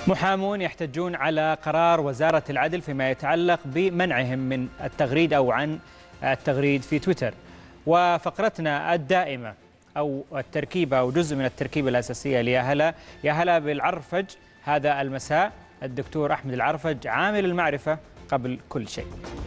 محامون يحتجون على قرار وزارة العدل فيما يتعلق بمنعهم من التغريد أو عن التغريد في تويتر. وفقرتنا الدائمة أو التركيبة أو جزء من التركيبة الأساسية يا هلا بالعرفج هذا المساء. الدكتور أحمد العرفج عامل المعرفة قبل كل شيء.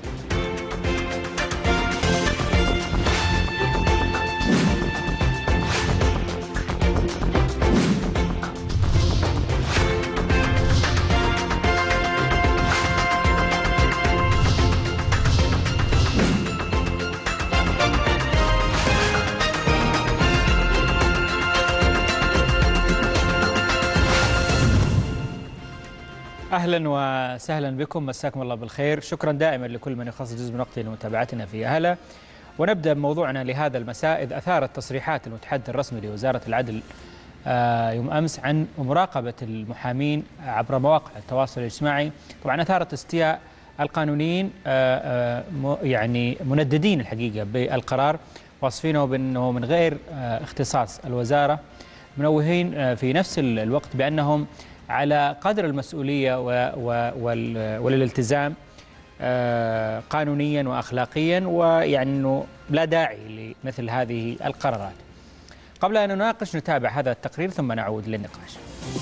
أهلا وسهلا بكم، مساكم الله بالخير. شكرا دائما لكل من يخصص جزء من وقته لمتابعتنا في أهلا. ونبدأ بموضوعنا لهذا المساء، إذ أثارت تصريحات المتحدث الرسمي لوزارة العدل يوم أمس عن مراقبة المحامين عبر مواقع التواصل الاجتماعي. طبعا أثارت استياء القانونيين يعني منددين الحقيقة بالقرار، واصفينه بأنه من غير اختصاص الوزارة، منوهين في نفس الوقت بأنهم على قدر المسؤولية والالتزام قانونيا وأخلاقيا، ويعني أنه لا داعي لمثل هذه القرارات. قبل أن نناقش نتابع هذا التقرير ثم نعود للنقاش.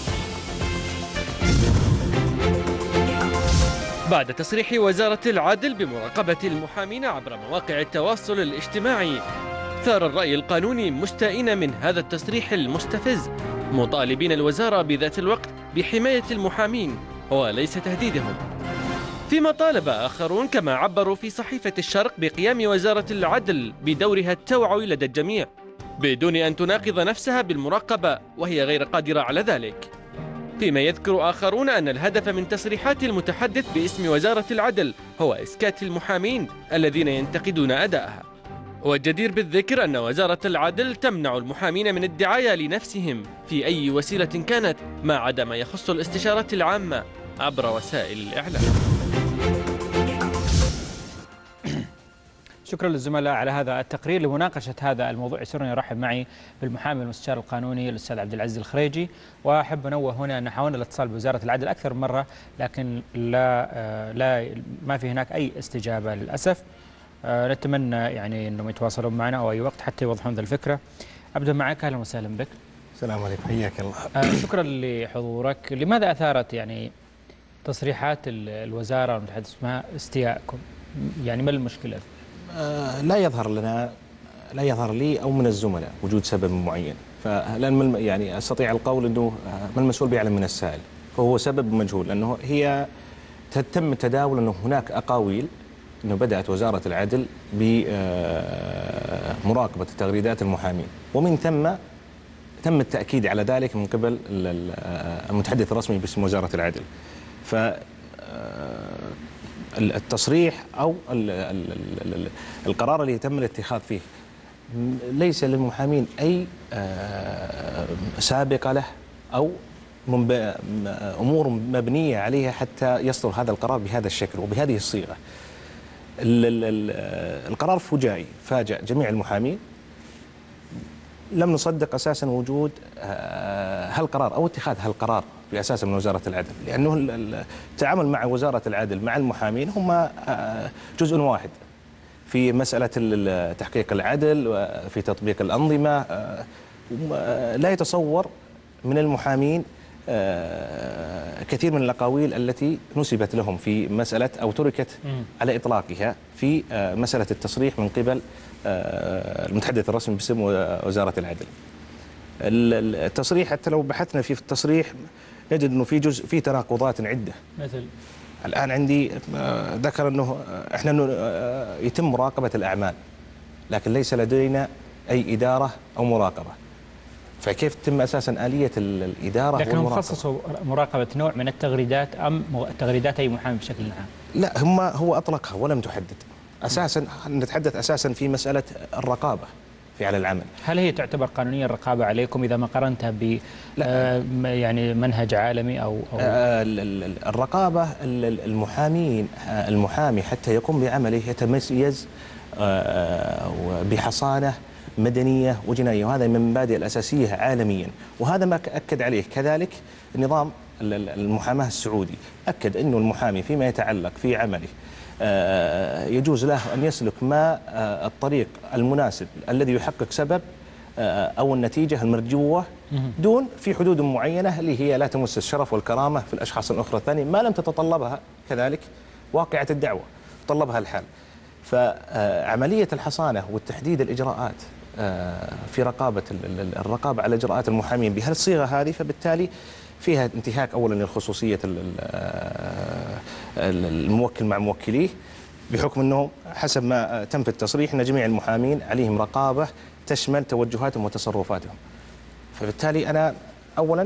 بعد تصريح وزارة العدل بمراقبة المحامين عبر مواقع التواصل الاجتماعي، ثار الرأي القانوني مستائين من هذا التصريح المستفز، مطالبين الوزارة بذات الوقت بحماية المحامين وليس تهديدهم. فيما طالب آخرون كما عبروا في صحيفة الشرق بقيام وزارة العدل بدورها التوعوي لدى الجميع بدون أن تناقض نفسها بالمراقبة وهي غير قادرة على ذلك. فيما يذكر آخرون أن الهدف من تصريحات المتحدث باسم وزارة العدل هو إسكات المحامين الذين ينتقدون أداءها. والجدير بالذكر أن وزارة العدل تمنع المحامين من الدعاية لنفسهم في أي وسيلة كانت ما عدا ما يخص الاستشارات العامة عبر وسائل الإعلام. شكرا للزملاء على هذا التقرير. لمناقشة هذا الموضوع يسرني يرحب معي بالمحامي المستشار القانوني الأستاذ عبد العزيز الخريجي. وأحب أنوه هنا أن حاولنا الاتصال بوزارة العدل أكثر من مرة، لكن ما في هناك أي استجابة للأسف. نتمنى يعني أنهم يتواصلون معنا أو أي وقت حتى يوضحون ذا الفكرة. أبدأ معك، أهلا وسهلا بك. السلام عليكم، حياك الله. شكرا لحضورك. لماذا أثارت يعني تصريحات الوزارة والمتحدث اسمها استياءكم؟ يعني ما المشكلة؟ لا يظهر لي أو من الزملاء وجود سبب معين، فلأن يعني أستطيع القول أنه ما المسؤول بيعلم من السائل، فهو سبب مجهول. لأنه هي تم التداول أنه هناك أقاويل أنه بدأت وزارة العدل بمراقبة تغريدات المحامين، ومن ثم تم التأكيد على ذلك من قبل المتحدث الرسمي باسم وزارة العدل. فالتصريح أو القرار اللي تم الاتخاذ فيه ليس للمحامين أي سابقة له أو أمور مبنية عليها حتى يصدر هذا القرار بهذا الشكل وبهذه الصيغة. القرار فجائي، فاجأ جميع المحامين. لم نصدق أساسا وجود هالقرار أو اتخاذ هالقرار بأساسا من وزارة العدل، لأنه التعامل مع وزارة العدل مع المحامين هم جزء واحد في مسألة تحقيق العدل وفي تطبيق الأنظمة. لا يتصور من المحامين كثير من الأقاويل التي نسبت لهم في مسألة أو تركت على إطلاقها في مسألة التصريح من قبل المتحدث الرسمي باسم وزارة العدل. التصريح حتى لو بحثنا في التصريح نجد أنه في تناقضات عدة. مثل الآن عندي ذكر أنه إحنا يتم مراقبة الأعمال، لكن ليس لدينا أي إدارة أو مراقبة. فكيف تتم أساساً آلية الإدارة؟ لكن هم خصصوا مراقبة نوع من التغريدات أم تغريدات أي محامي بشكل عام؟ لا، هو أطلقها ولم تحدد. أساساً نتحدث أساساً في مسألة الرقابة في على العمل. هل هي تعتبر قانونيا الرقابة عليكم إذا ما قارنتها ب يعني منهج عالمي أو الرقابة؟ المحامي حتى يقوم بعمله يتميز بحصانة مدنية وجنائية، وهذا من المبادئ الأساسية عالميا، وهذا ما أكد عليه كذلك نظام المحاماة السعودي أكد أنه المحامي فيما يتعلق في عمله يجوز له أن يسلك ما الطريق المناسب الذي يحقق سبب أو النتيجة المرجوة دون في حدود معينة اللي هي لا تمس الشرف والكرامة في الأشخاص الأخرى الثانية ما لم تتطلبها كذلك واقعة الدعوة طلبها الحال. فعملية الحصانة والتحديد الإجراءات في الرقابة على إجراءات المحامين بهالصيغة هذه فبالتالي فيها انتهاك أولا للخصوصية الموكل مع موكليه، بحكم أنه حسب ما تم في التصريح أن جميع المحامين عليهم رقابة تشمل توجهاتهم وتصرفاتهم. فبالتالي أنا أولا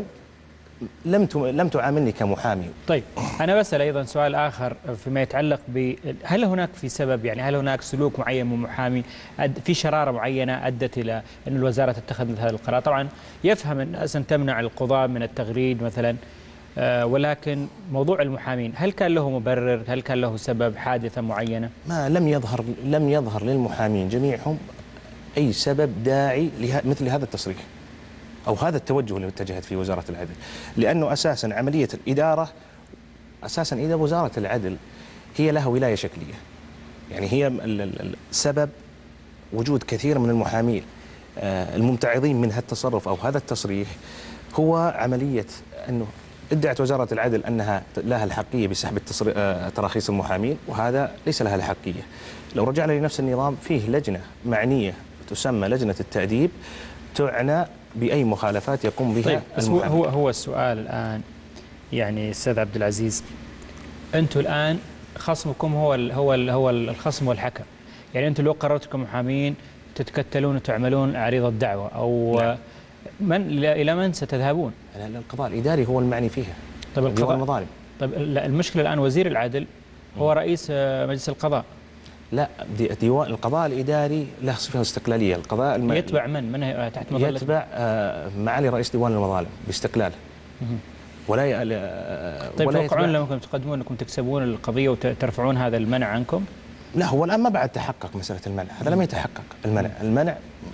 لم تعاملني كمحامي. طيب أنا بسأل أيضا سؤال آخر فيما يتعلق هل هناك في سبب، يعني هل هناك سلوك معين من محامي في شرارة معينة أدت إلى أن الوزارة اتخذت هذا القرار؟ طبعا يفهم أن أصلا تمنع القضاة من التغريد مثلا، ولكن موضوع المحامين هل كان له مبرر؟ هل كان له سبب حادثة معينة؟ ما لم يظهر للمحامين جميعهم أي سبب داعي مثل هذا التصريح أو هذا التوجه اللي اتجهت فيه وزارة العدل، لأنه أساسا عملية الإدارة إذا وزارة العدل هي لها ولاية شكلية، يعني هي السبب وجود كثير من المحامين الممتعضين من هالتصرف أو هذا التصريح هو عملية أنه ادعت وزارة العدل أنها لها الحقية بسحب تراخيص المحامين، وهذا ليس لها الحقية. لو رجعنا لنفس النظام فيه لجنة معنية تسمى لجنة التأديب تعنى بأي مخالفات يقوم بها. طيب بس هو السؤال الآن، يعني أستاذ عبد العزيز، أنتم الآن خصمكم هو الخصم والحكم، يعني أنتم لو قررتوا كمحامين تتكتلون وتعملون عريض الدعوة أو نعم. إلى من ستذهبون؟ القضاء الإداري هو المعني فيها. طيب المظالم. طيب المشكلة الآن وزير العدل هو رئيس مجلس القضاء. لا، ديوان القضاء الإداري له صفة استقلالية. القضاء يتبع من تحت مظلة؟ يتبع معالي رئيس ديوان المظالم باستقلال. ولا طيب توقعون لما تقدمون أنكم تكسبون القضية وترفعون هذا المنع عنكم؟ لا، هو الآن ما بعد تحقق مسألة المنع، هذا لم يتحقق المنع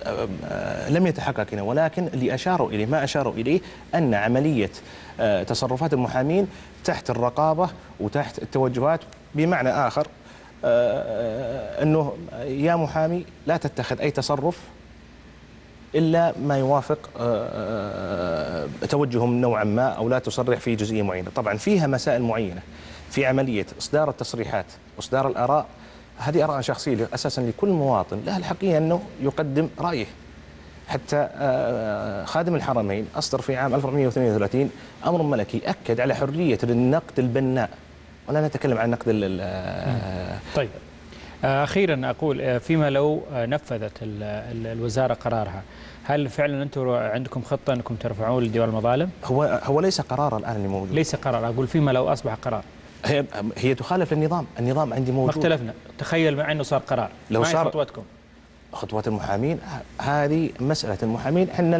لم يتحقق هنا، ولكن اللي ما أشاروا إليه أن عملية تصرفات المحامين تحت الرقابة وتحت التوجهات. بمعنى آخر أنه يا محامي لا تتخذ أي تصرف إلا ما يوافق توجههم نوعا ما، أو لا تصرح في جزئية معينة. طبعا فيها مسائل معينة في عملية إصدار التصريحات وإصدار الآراء، هذه آراء شخصية أساسا لكل مواطن له الحقيقة أنه يقدم رأيه. حتى خادم الحرمين أصدر في عام 1432 أمر ملكي أكد على حرية النقد البناء، ولا نتكلم عن نقد طيب أخيرا أقول، فيما لو نفذت الوزارة قرارها، هل فعلا أنتم عندكم خطة أنكم ترفعون لديوان المظالم؟ هو ليس قرار الآن اللي موجود. ليس قرار، أقول فيما لو أصبح قرار. هي تخالف النظام عندي موجود. ما اختلفنا، تخيل مع أنه صار قرار، لو ما صار خطوتكم؟ خطوات المحامين هذه مسألة المحامين. احنا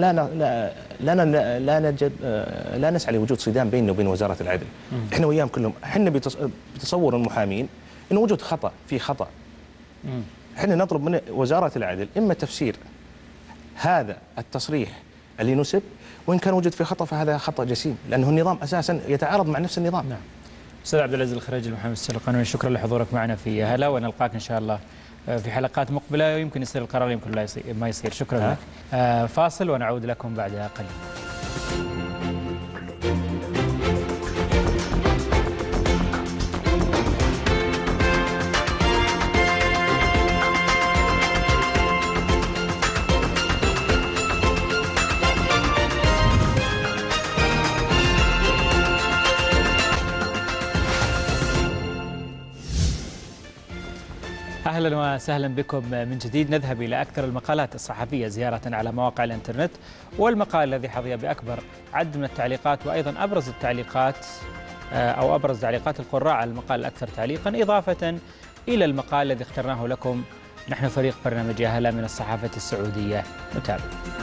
لا نسعى لوجود صدام بيننا وبين وزارة العدل. احنا وياهم كلهم، احنا بتصور المحامين انه وجود خطأ. احنا نطلب من وزارة العدل اما تفسير هذا التصريح اللي نسب، وان كان وجد في خطأ فهذا خطأ جسيم، لانه النظام اساسا يتعارض مع نفس النظام. نعم. أستاذ عبد العزيز الخريجي المحامي السياسي القانوني، شكرا لحضورك معنا في هلا، ونلقاك إن شاء الله في حلقات مقبلة، ويمكن يصير القرار يمكن ما يصير. شكرا لك. فاصل ونعود لكم بعد قليل. أهلا وسهلا بكم من جديد. نذهب إلى أكثر المقالات الصحفية زيارة على مواقع الإنترنت، والمقال الذي حظي بأكبر عدد من التعليقات، وأيضا أبرز التعليقات أو أبرز تعليقات القراء على المقال الأكثر تعليقا، إضافة إلى المقال الذي اخترناه لكم نحن فريق برنامج يا هلا من الصحافة السعودية. نتابع.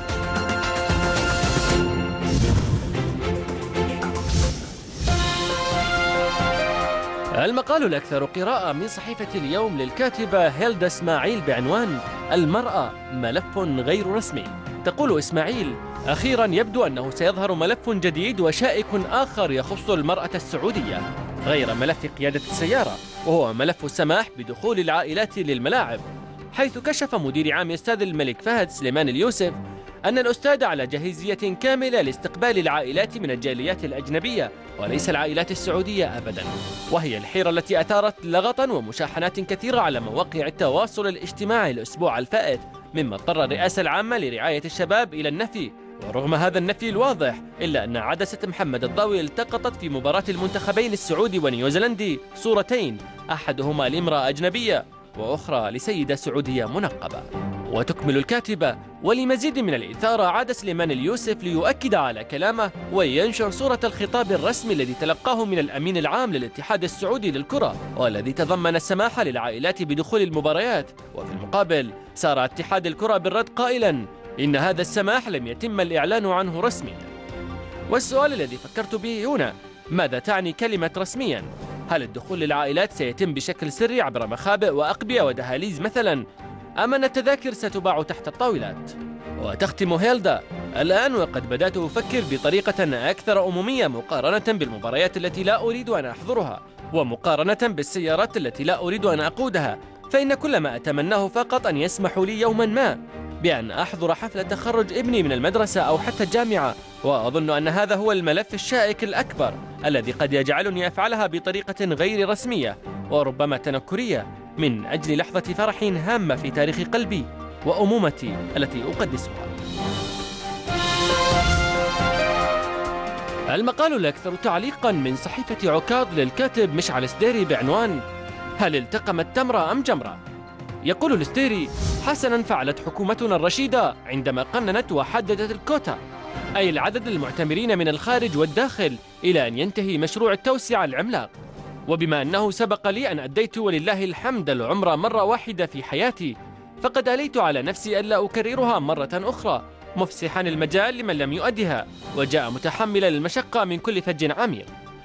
المقال الأكثر قراءة من صحيفة اليوم للكاتبة هيلدا إسماعيل بعنوان: المرأة ملف غير رسمي. تقول إسماعيل: أخيرا يبدو أنه سيظهر ملف جديد وشائك آخر يخص المرأة السعودية غير ملف قيادة السيارة، وهو ملف السماح بدخول العائلات للملاعب، حيث كشف مدير عام استاد الملك فهد سليمان اليوسف أن الأستاذ على جاهزية كاملة لاستقبال العائلات من الجاليات الأجنبية وليس العائلات السعودية أبدا، وهي الحيرة التي أثارت لغطا ومشاحنات كثيرة على مواقع التواصل الاجتماعي الأسبوع الفائت، مما اضطر الرئاسة العامة لرعاية الشباب إلى النفي. ورغم هذا النفي الواضح إلا أن عدسة محمد الضاوي التقطت في مباراة المنتخبين السعودي ونيوزيلندي صورتين، أحدهما لامرأة أجنبية وأخرى لسيدة سعودية منقبة. وتكمل الكاتبة: ولمزيد من الإثارة عاد سليمان اليوسف ليؤكد على كلامه وينشر صورة الخطاب الرسمي الذي تلقاه من الأمين العام للاتحاد السعودي للكرة، والذي تضمن السماح للعائلات بدخول المباريات. وفي المقابل سار اتحاد الكرة بالرد قائلا إن هذا السماح لم يتم الإعلان عنه رسميا. والسؤال الذي فكرت به هنا: ماذا تعني كلمة رسميا؟ هل الدخول للعائلات سيتم بشكل سري عبر مخابئ وأقبية ودهاليز مثلا؟ أم أن التذاكر ستباع تحت الطاولات؟ وتختم هيلدا: الآن وقد بدأت أفكر بطريقة أكثر أمومية مقارنة بالمباريات التي لا أريد أن أحضرها، ومقارنة بالسيارات التي لا أريد أن أقودها، فإن كل ما أتمناه فقط أن يسمحوا لي يوما ما بأن أحضر حفلة تخرج ابني من المدرسة أو حتى الجامعة. وأظن أن هذا هو الملف الشائك الأكبر الذي قد يجعلني أفعلها بطريقة غير رسمية وربما تنكرية من أجل لحظة فرح هامة في تاريخ قلبي وأمومتي التي أقدسها. المقال الأكثر تعليقا من صحيفة عكاظ للكاتب مشعل السديري بعنوان: هل التقمت تمرة أم جمرة؟ يقول السديري: حسنا فعلت حكومتنا الرشيدة عندما قننت وحددت الكوتا، أي العدد المعتمرين من الخارج والداخل، إلى أن ينتهي مشروع التوسعة العملاق. وبما أنه سبق لي أن أديت ولله الحمد العمرة مرة واحدة في حياتي، فقد أليت على نفسي ألا أكررها مرة أخرى، مفسحا المجال لمن لم يؤدها وجاء متحملا المشقة من كل فج عميق.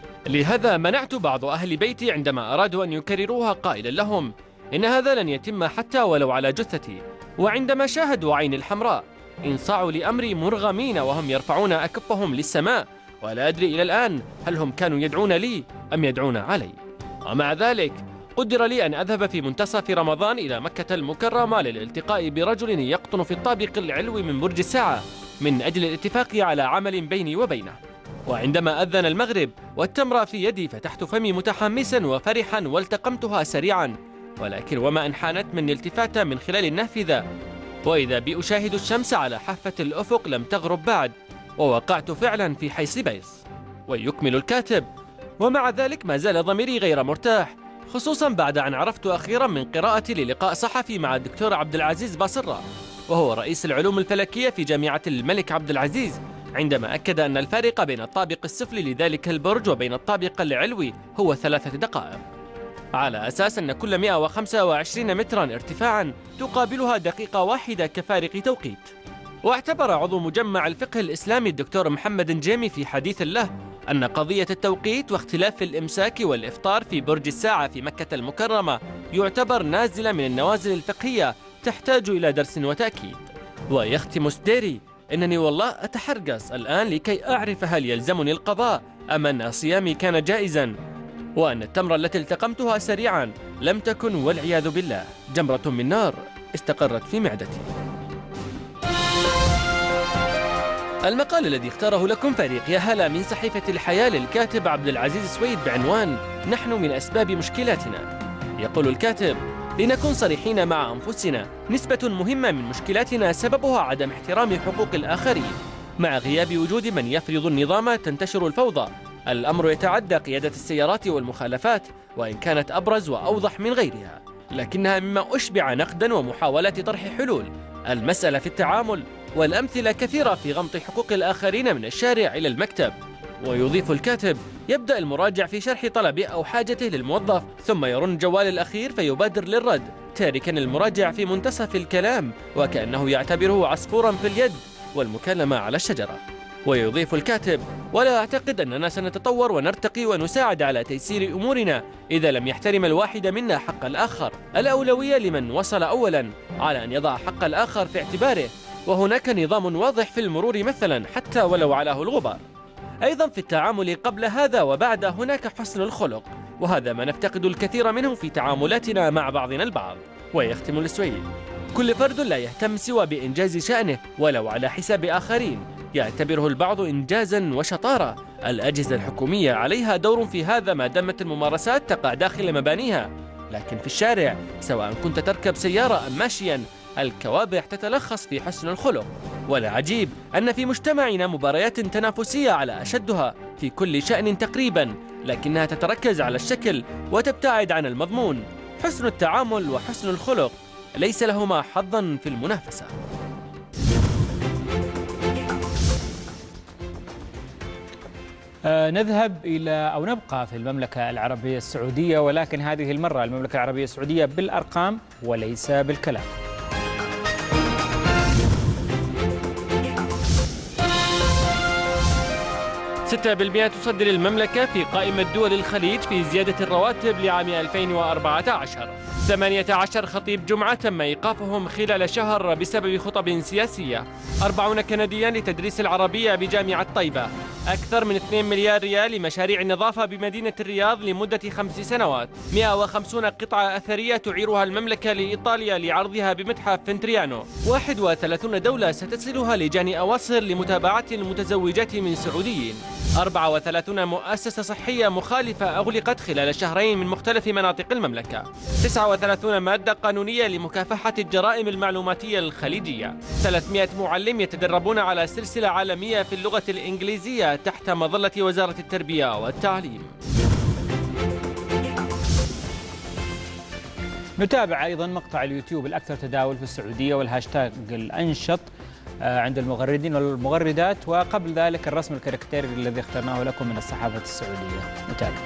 لهذا منعت بعض أهل بيتي عندما أرادوا أن يكرروها قائلا لهم إن هذا لن يتم حتى ولو على جثتي. وعندما شاهدوا عيني الحمراء انصاعوا لأمري مرغمين وهم يرفعون أكفهم للسماء، ولا أدري إلى الآن هل هم كانوا يدعون لي أم يدعون علي. ومع ذلك قدر لي أن أذهب في منتصف رمضان إلى مكة المكرمة للالتقاء برجل يقطن في الطابق العلوي من برج الساعة من أجل الاتفاق على عمل بيني وبينه. وعندما أذن المغرب والتمرة في يدي فتحت فمي متحمسا وفرحا والتقمتها سريعا، ولكن وما أن حانت مني التفاتة من خلال النافذة وإذا بي أشاهد الشمس على حافة الأفق لم تغرب بعد، ووقعت فعلا في حيص بيص. ويكمل الكاتب: ومع ذلك ما زال ضميري غير مرتاح، خصوصا بعد أن عرفت أخيرا من قراءتي للقاء صحفي مع الدكتور عبد العزيز باصرة، وهو رئيس العلوم الفلكية في جامعة الملك عبد العزيز، عندما أكد أن الفارق بين الطابق السفلي لذلك البرج وبين الطابق العلوي هو 3 دقائق، على أساس أن كل 125 مترا ارتفاعا تقابلها دقيقة واحدة كفارق توقيت. واعتبر عضو مجمع الفقه الإسلامي الدكتور محمد نجيمي في حديث له أن قضية التوقيت واختلاف الإمساك والإفطار في برج الساعة في مكة المكرمة يعتبر نازلة من النوازل الفقهية تحتاج إلى درس وتأكيد. ويختم السديري: إنني والله أتحرقص الآن لكي أعرف هل يلزمني القضاء أم أن صيامي كان جائزا، وأن التمرة التي التقمتها سريعا لم تكن والعياذ بالله جمرة من نار استقرت في معدتي. المقال الذي اختاره لكم فريق يا هلا من صحيفة الحياة للكاتب عبد العزيز سويد بعنوان: نحن من أسباب مشكلاتنا. يقول الكاتب: لنكن صريحين مع أنفسنا، نسبة مهمة من مشكلاتنا سببها عدم احترام حقوق الآخرين. مع غياب وجود من يفرض النظام تنتشر الفوضى. الأمر يتعدى قيادة السيارات والمخالفات، وإن كانت أبرز وأوضح من غيرها، لكنها مما أشبع نقدا ومحاولات طرح حلول. المسألة في التعامل، والأمثلة كثيرة في غمط حقوق الآخرين من الشارع إلى المكتب. ويضيف الكاتب: يبدأ المراجع في شرح طلبه أو حاجته للموظف، ثم يرن جوال الأخير فيبادر للرد، تاركا المراجع في منتصف الكلام وكأنه يعتبره عصفورا في اليد والمكالمة على الشجرة. ويضيف الكاتب: ولا أعتقد أننا سنتطور ونرتقي ونساعد على تيسير أمورنا إذا لم يحترم الواحد منا حق الآخر. الأولوية لمن وصل أولا على أن يضع حق الآخر في اعتباره، وهناك نظام واضح في المرور مثلا حتى ولو علاه الغبار. أيضا في التعامل قبل هذا وبعد هناك حسن الخلق، وهذا ما نفتقد الكثير منه في تعاملاتنا مع بعضنا البعض. ويختم السويد: كل فرد لا يهتم سوى بإنجاز شأنه ولو على حساب آخرين، يعتبره البعض إنجازا وشطارة. الأجهزة الحكومية عليها دور في هذا ما دامت الممارسات تقع داخل مبانيها، لكن في الشارع سواء كنت تركب سيارة أم ماشيا الكوابح تتلخص في حسن الخلق. ولا عجيب أن في مجتمعنا مباريات تنافسية على أشدها في كل شأن تقريبا، لكنها تتركز على الشكل وتبتعد عن المضمون. حسن التعامل وحسن الخلق ليس لهما حظا في المنافسة. نذهب إلى أو نبقى في المملكة العربية السعودية، ولكن هذه المرة المملكة العربية السعودية بالأرقام وليس بالكلام. 6% تصدر المملكة في قائمة دول الخليج في زيادة الرواتب لعام 2014. 18 خطيب جمعة تم إيقافهم خلال شهر بسبب خطب سياسية. 40 كنديا لتدريس العربية بجامعة طيبة. أكثر من 2 مليار ريال لمشاريع النظافة بمدينة الرياض لمدة 5 سنوات. 150 قطعة أثرية تعيرها المملكة لإيطاليا لعرضها بمتحف فنتريانو. 31 دولة سترسلها لجان أواصر لمتابعة المتزوجات من سعوديين. 34 مؤسسة صحية مخالفة أغلقت خلال شهرين من مختلف مناطق المملكة. 39 مادة قانونية لمكافحة الجرائم المعلوماتية الخليجية. 300 معلم يتدربون على سلسلة عالمية في اللغة الإنجليزية تحت مظلة وزارة التربية والتعليم. نتابع أيضا مقطع اليوتيوب الأكثر تداول في السعودية والهاشتاج الأنشط عند المغردين والمغردات، وقبل ذلك الرسم الكاريكاتيري الذي اخترناه لكم من الصحافة السعودية. نتابع.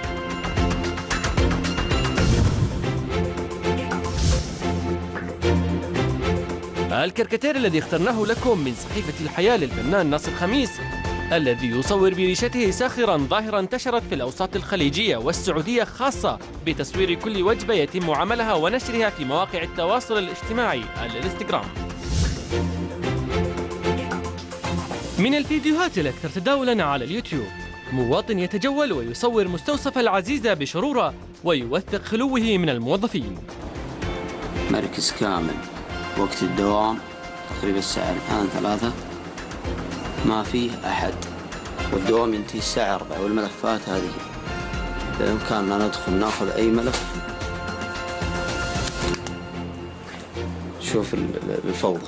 الكاريكاتير الذي اخترناه لكم من صحيفة الحياة للفنان ناصر خميس، الذي يصور بريشته ساخرا ظاهرة انتشرت في الأوساط الخليجية والسعودية خاصة بتصوير كل وجبة يتم عملها ونشرها في مواقع التواصل الاجتماعي الانستغرام. من الفيديوهات الأكثر تداولا على اليوتيوب، مواطن يتجول ويصور مستوصف العزيزة بشرورة ويوثق خلوه من الموظفين. مركز كامل، وقت الدوام تقريبا الساعة الآن 3، ما فيه أحد، والدوام ينتهي الساعة 4، والملفات هذه بإمكاننا ندخل ناخذ أي ملف. شوف الفوضى،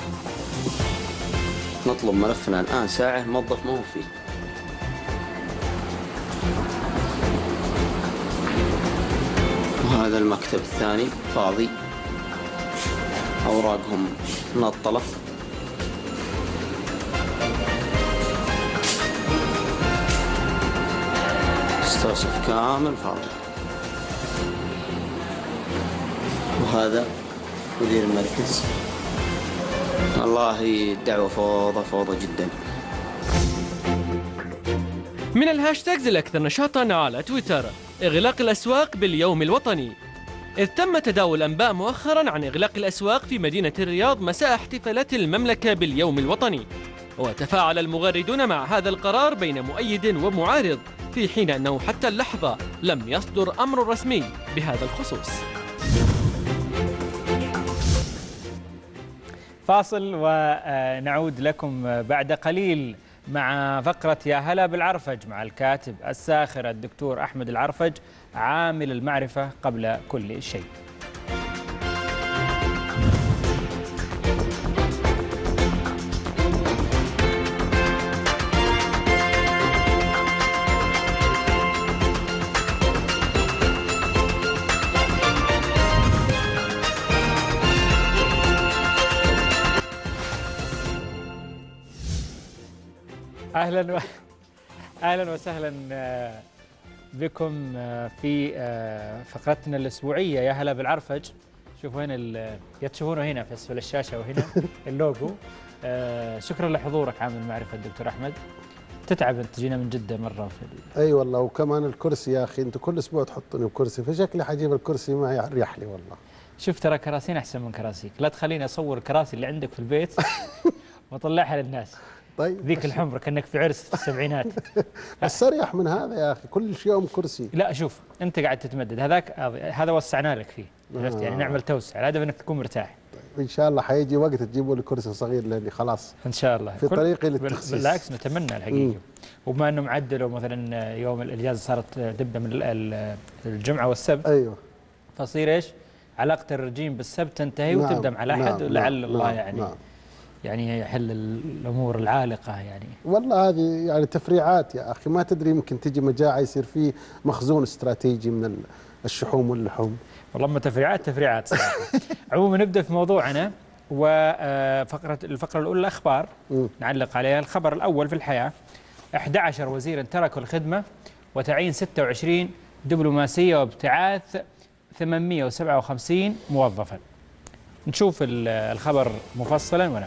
نطلب ملفنا الآن ساعة موظف ما هو فيه. وهذا المكتب الثاني فاضي، أوراقهم منطلة. مستوصف كامل فاضي. وهذا مدير المركز. والله الدعوة فوضى جدا. من الهاشتاجز الأكثر نشاطا على تويتر، إغلاق الأسواق باليوم الوطني، إذ تم تداول أنباء مؤخرا عن إغلاق الأسواق في مدينة الرياض مساء احتفالات المملكة باليوم الوطني. وتفاعل المغردون مع هذا القرار بين مؤيد ومعارض، في حين أنه حتى اللحظة لم يصدر أمر رسمي بهذا الخصوص. فاصل ونعود لكم بعد قليل مع فقرة يا هلا بالعرفج مع الكاتب الساخر الدكتور أحمد العرفج، عامل المعرفة قبل كل شيء. أهلا وسهلا بكم في فقرتنا الأسبوعية يا هلا بالعرفج. شوفوا هنا تشوفونه هنا في أسفل الشاشة وهنا اللوجو. شكرا لحضورك عامل المعرفة الدكتور أحمد. تتعب أنت، تجينا من جدة مرة أي والله، وكمان الكرسي يا أخي، أنتوا كل أسبوع تحطوني بكرسي، فشكلي حجيب الكرسي معي أريح لي والله. شوف ترى كراسينا أحسن من كراسيك، لا تخليني أصور الكراسي اللي عندك في البيت وطلعها للناس. طيب ذيك الحمر كأنك في عرس في السبعينات. السريح من هذا يا أخي، كل يوم كرسي. لا شوف أنت قاعد تتمدد، هذا وسعنا لك فيه، عرفت يعني نعمل توسع، الهدف أنك تكون مرتاح. إن شاء الله حيجي وقت تجيبوا لي كرسي صغير لأني خلاص إن شاء الله في طريقي للتخسيس. بالعكس نتمنى الحقيقة. وبما أنهم عدلوا مثلا يوم الإجازة صارت تبدأ من الجمعة والسبت. أيوه. فصير إيش؟ علاقة الرجيم بالسبت تنتهي وتبدأ مع الأحد، ولعل الله يعني يحل الأمور العالقة يعني. والله هذه يعني تفريعات يا أخي، ما تدري يمكن تجي مجاعة يصير فيه مخزون استراتيجي من الشحوم واللحوم. والله ما تفريعات صراحة. عموما نبدأ في موضوعنا، الفقرة الأولى الأخبار نعلق عليها. الخبر الأول في الحياة: 11 وزيرا تركوا الخدمة وتعيين 26 دبلوماسية وابتعاث 857 موظفا. نشوف الخبر مفصلا ونعود.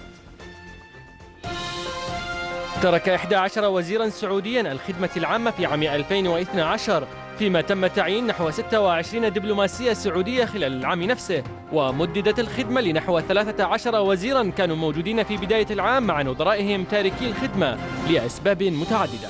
ترك 11 وزيرا سعوديا الخدمة العامة في عام 2012، فيما تم تعيين نحو 26 دبلوماسية سعودية خلال العام نفسه، ومددت الخدمة لنحو 13 وزيرا كانوا موجودين في بداية العام مع نظرائهم تاركي الخدمة لأسباب متعددة.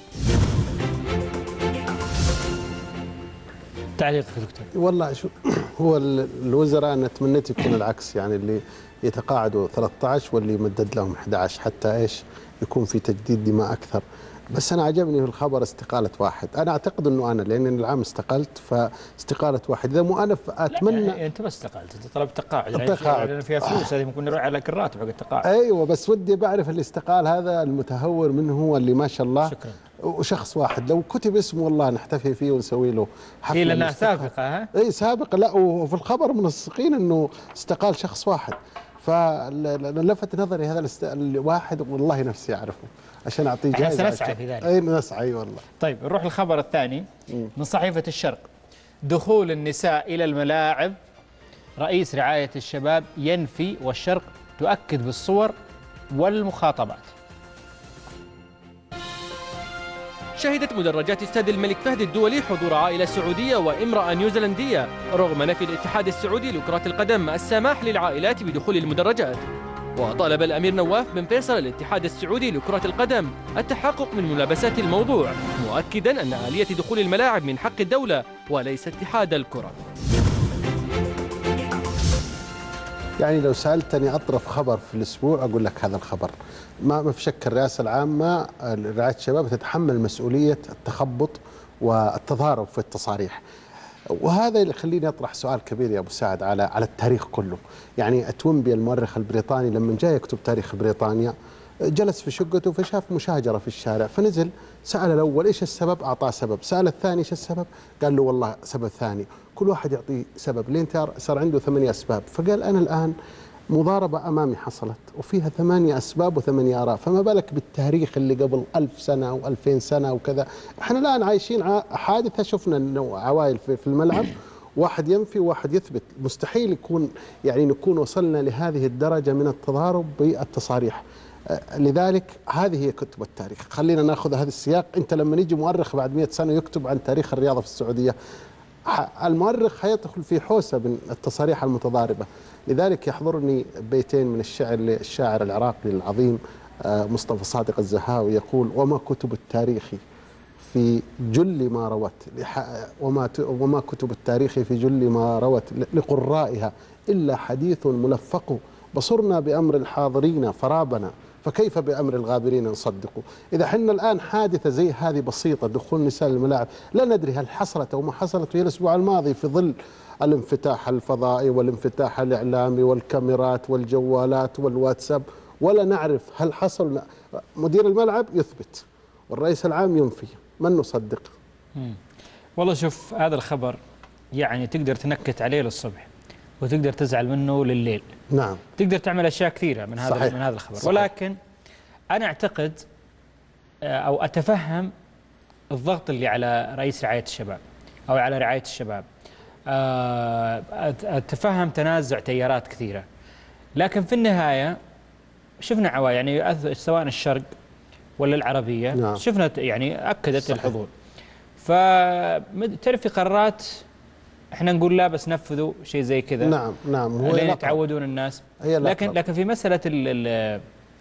تعليقك دكتور؟ والله شو هو الوزراء أنا تمنيت يكون العكس، يعني اللي يتقاعدوا 13 واللي يمدد لهم 11 حتى إيش يكون في تجديد دماء أكثر. بس أنا عجبني في الخبر استقالة واحد. أنا أعتقد أنه أنا لأن العام استقلت، فاستقالة واحد إذا مو أنا أتمنى. لا أنت بس استقالت، أنت طلبت تقاعد لأن فيها فلوس، هذه ممكن نروح على الراتب حق التقاعد. أيوة بس ودي بعرف اللي استقال هذا المتهور منه هو اللي ما شاء الله. شكرا. وشخص واحد لو كتب اسمه والله نحتفي فيه ونسوي له حفلة. هي لأنها سابقة ها؟ أي سابقة. لا وفي الخبر منسقين أنه استقال شخص واحد، فلفت نظري هذا الواحد والله نفسي أعرفه عشان أعطيه جائزة. احنا سنسعى في ذلك. أي نسعى أي والله. طيب نروح للخبر الثاني من صحيفة الشرق: دخول النساء إلى الملاعب، رئيس رعاية الشباب ينفي والشرق تؤكد بالصور والمخاطبات. شهدت مدرجات استاد الملك فهد الدولي حضور عائلة سعودية وامرأة نيوزيلندية، رغم نفي الاتحاد السعودي لكرة القدم السماح للعائلات بدخول المدرجات. وطالب الأمير نواف بن فيصل الاتحاد السعودي لكرة القدم التحقق من ملابسات الموضوع، مؤكدا أن آلية دخول الملاعب من حق الدولة وليس اتحاد الكرة. يعني لو سألتني أطرف خبر في الأسبوع أقول لك هذا الخبر. ما في شك الرئاسة العامة لرعاية الشباب تتحمل مسؤولية التخبط والتضارب في التصاريح، وهذا اللي يخليني أطرح سؤال كبير يا أبو سعد على التاريخ كله. يعني توينبي المؤرخ البريطاني لما جاء يكتب تاريخ بريطانيا جلس في شقته فشاف مشاجرة في الشارع، فنزل سأل الأول إيش السبب، أعطاه سبب، سأل الثاني إيش السبب، قال له والله سبب ثاني، كل واحد يعطيه سبب لين صار عنده 8 أسباب. فقال أنا الآن مضاربة أمامي حصلت وفيها 8 أسباب و8 آراء، فما بالك بالتاريخ اللي قبل 1000 سنة أو 2000 سنة وكذا. احنا الآن عايشين حادثة، شفنا إنه عوائل في الملعب واحد ينفي وواحد يثبت. مستحيل يكون يعني نكون وصلنا لهذه الدرجة من التضارب بالتصاريح. لذلك هذه هي كتب التاريخ. خلينا ناخذ هذا السياق. انت لما يجي مؤرخ بعد 100 سنة يكتب عن تاريخ الرياضة في السعودية، المؤرخ حيدخل في حوسة من التصاريح المتضاربة. لذلك يحضرني بيتين من الشاعر العراقي العظيم مصطفى صادق الزهاوي يقول: وما كتب التاريخ في جل ما روت وما كتب التاريخ في جل ما روت لقرائها إلا حديث ملفق، بصرنا بأمر الحاضرين فرابنا فكيف بأمر الغابرين نصدق. إذا حنا الآن حادثة زي هذه بسيطة دخول نساء الملاعب لا ندري هل حصلت أو ما حصلت، وهي الأسبوع الماضي في ظل الانفتاح الفضائي والانفتاح الإعلامي والكاميرات والجوالات والواتساب، ولا نعرف هل حصل. مدير الملعب يثبت والرئيس العام ينفي، من نصدق؟ والله شوف هذا الخبر يعني تقدر تنكت عليه للصبح وتقدر تزعل منه لليل. نعم. تقدر تعمل أشياء كثيرة من هذا الخبر. صحيح. ولكن أنا أعتقد أو أتفهم الضغط اللي على رئيس رعاية الشباب أو على رعاية الشباب. أتفهم تنازع تيارات كثيرة، لكن في النهاية شفنا عوائل يعني سواء الشرق ولا العربية. نعم. شفنا يعني أكدت صحيح. الحضور. فتعرف في قرارات احنا نقول لا بس نفذوا شيء زي كذا. نعم نعم. هو لين يتعودون الناس. لكن في مسألة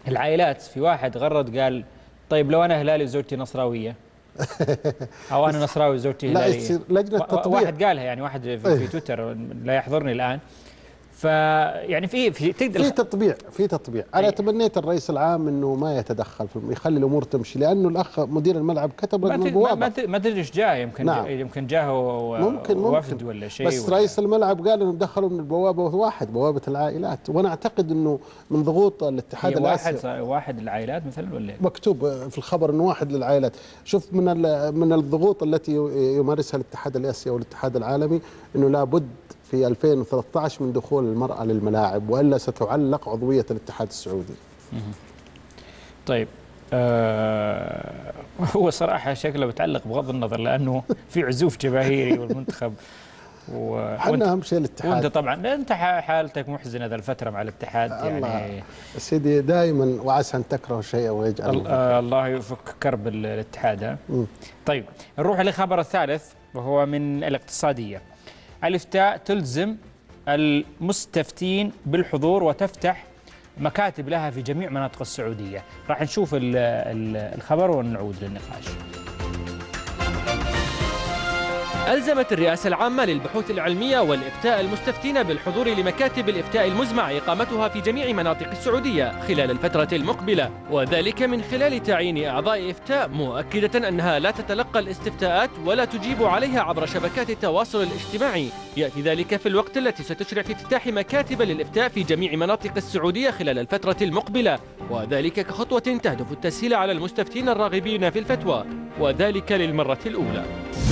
العائلات، في واحد غرد قال طيب لو أنا هلالي وزوجتي نصراوية أو أنا نصراوي وزوجتي هلالية، لا يصير لجنة تطبيع. واحد قالها يعني، واحد في تويتر لا يحضرني الآن. فيعني في تقدر في تطبيع. انا تمنيت الرئيس العام انه ما يتدخل يخلي الامور تمشي، لانه الاخ مدير الملعب كتب رقم البوابه. ما تدري ايش جاه، يمكن نعم. يمكن جاه وفد ولا شيء، بس رئيس الملعب قال انهم دخلوا من البوابه واحد، بوابه العائلات. وانا اعتقد انه من ضغوط الاتحاد الاسيوي واحد العائلات مثلا، ولا مكتوب في الخبر انه واحد للعائلات. شوف من الضغوط التي يمارسها الاتحاد الاسيوي والاتحاد العالمي انه لابد في 2013 من دخول المرأة للملاعب، وإلا ستعلق عضوية الاتحاد السعودي. طيب هو صراحة شكله بتعلق بغض النظر، لأنه في عزوف جماهيري والمنتخب حنا أهم شيء الاتحاد. وأنت طبعا أنت حالتك محزنة ذا الفترة مع الاتحاد يعني سيدي دائما وعسى أن تكره شيئا ويجعل الله يفك كرب الاتحاد. طيب نروح للخبر الثالث وهو من الاقتصادية. الإفتاء تلزم المستفتين بالحضور وتفتح مكاتب لها في جميع مناطق السعودية. راح نشوف الخبر ونعود للنقاش. ألزمت الرئاسة العامة للبحوث العلمية والإفتاء المستفتين بالحضور لمكاتب الإفتاء المزمع إقامتها في جميع مناطق السعودية خلال الفترة المقبلة، وذلك من خلال تعيين أعضاء إفتاء، مؤكدة أنها لا تتلقى الاستفتاءات ولا تجيب عليها عبر شبكات التواصل الاجتماعي. يأتي ذلك في الوقت التي ستشرع في افتتاح مكاتب للإفتاء في جميع مناطق السعودية خلال الفترة المقبلة، وذلك كخطوة تهدف التسهيل على المستفتين الراغبين في الفتوى، وذلك للمرة الأولى.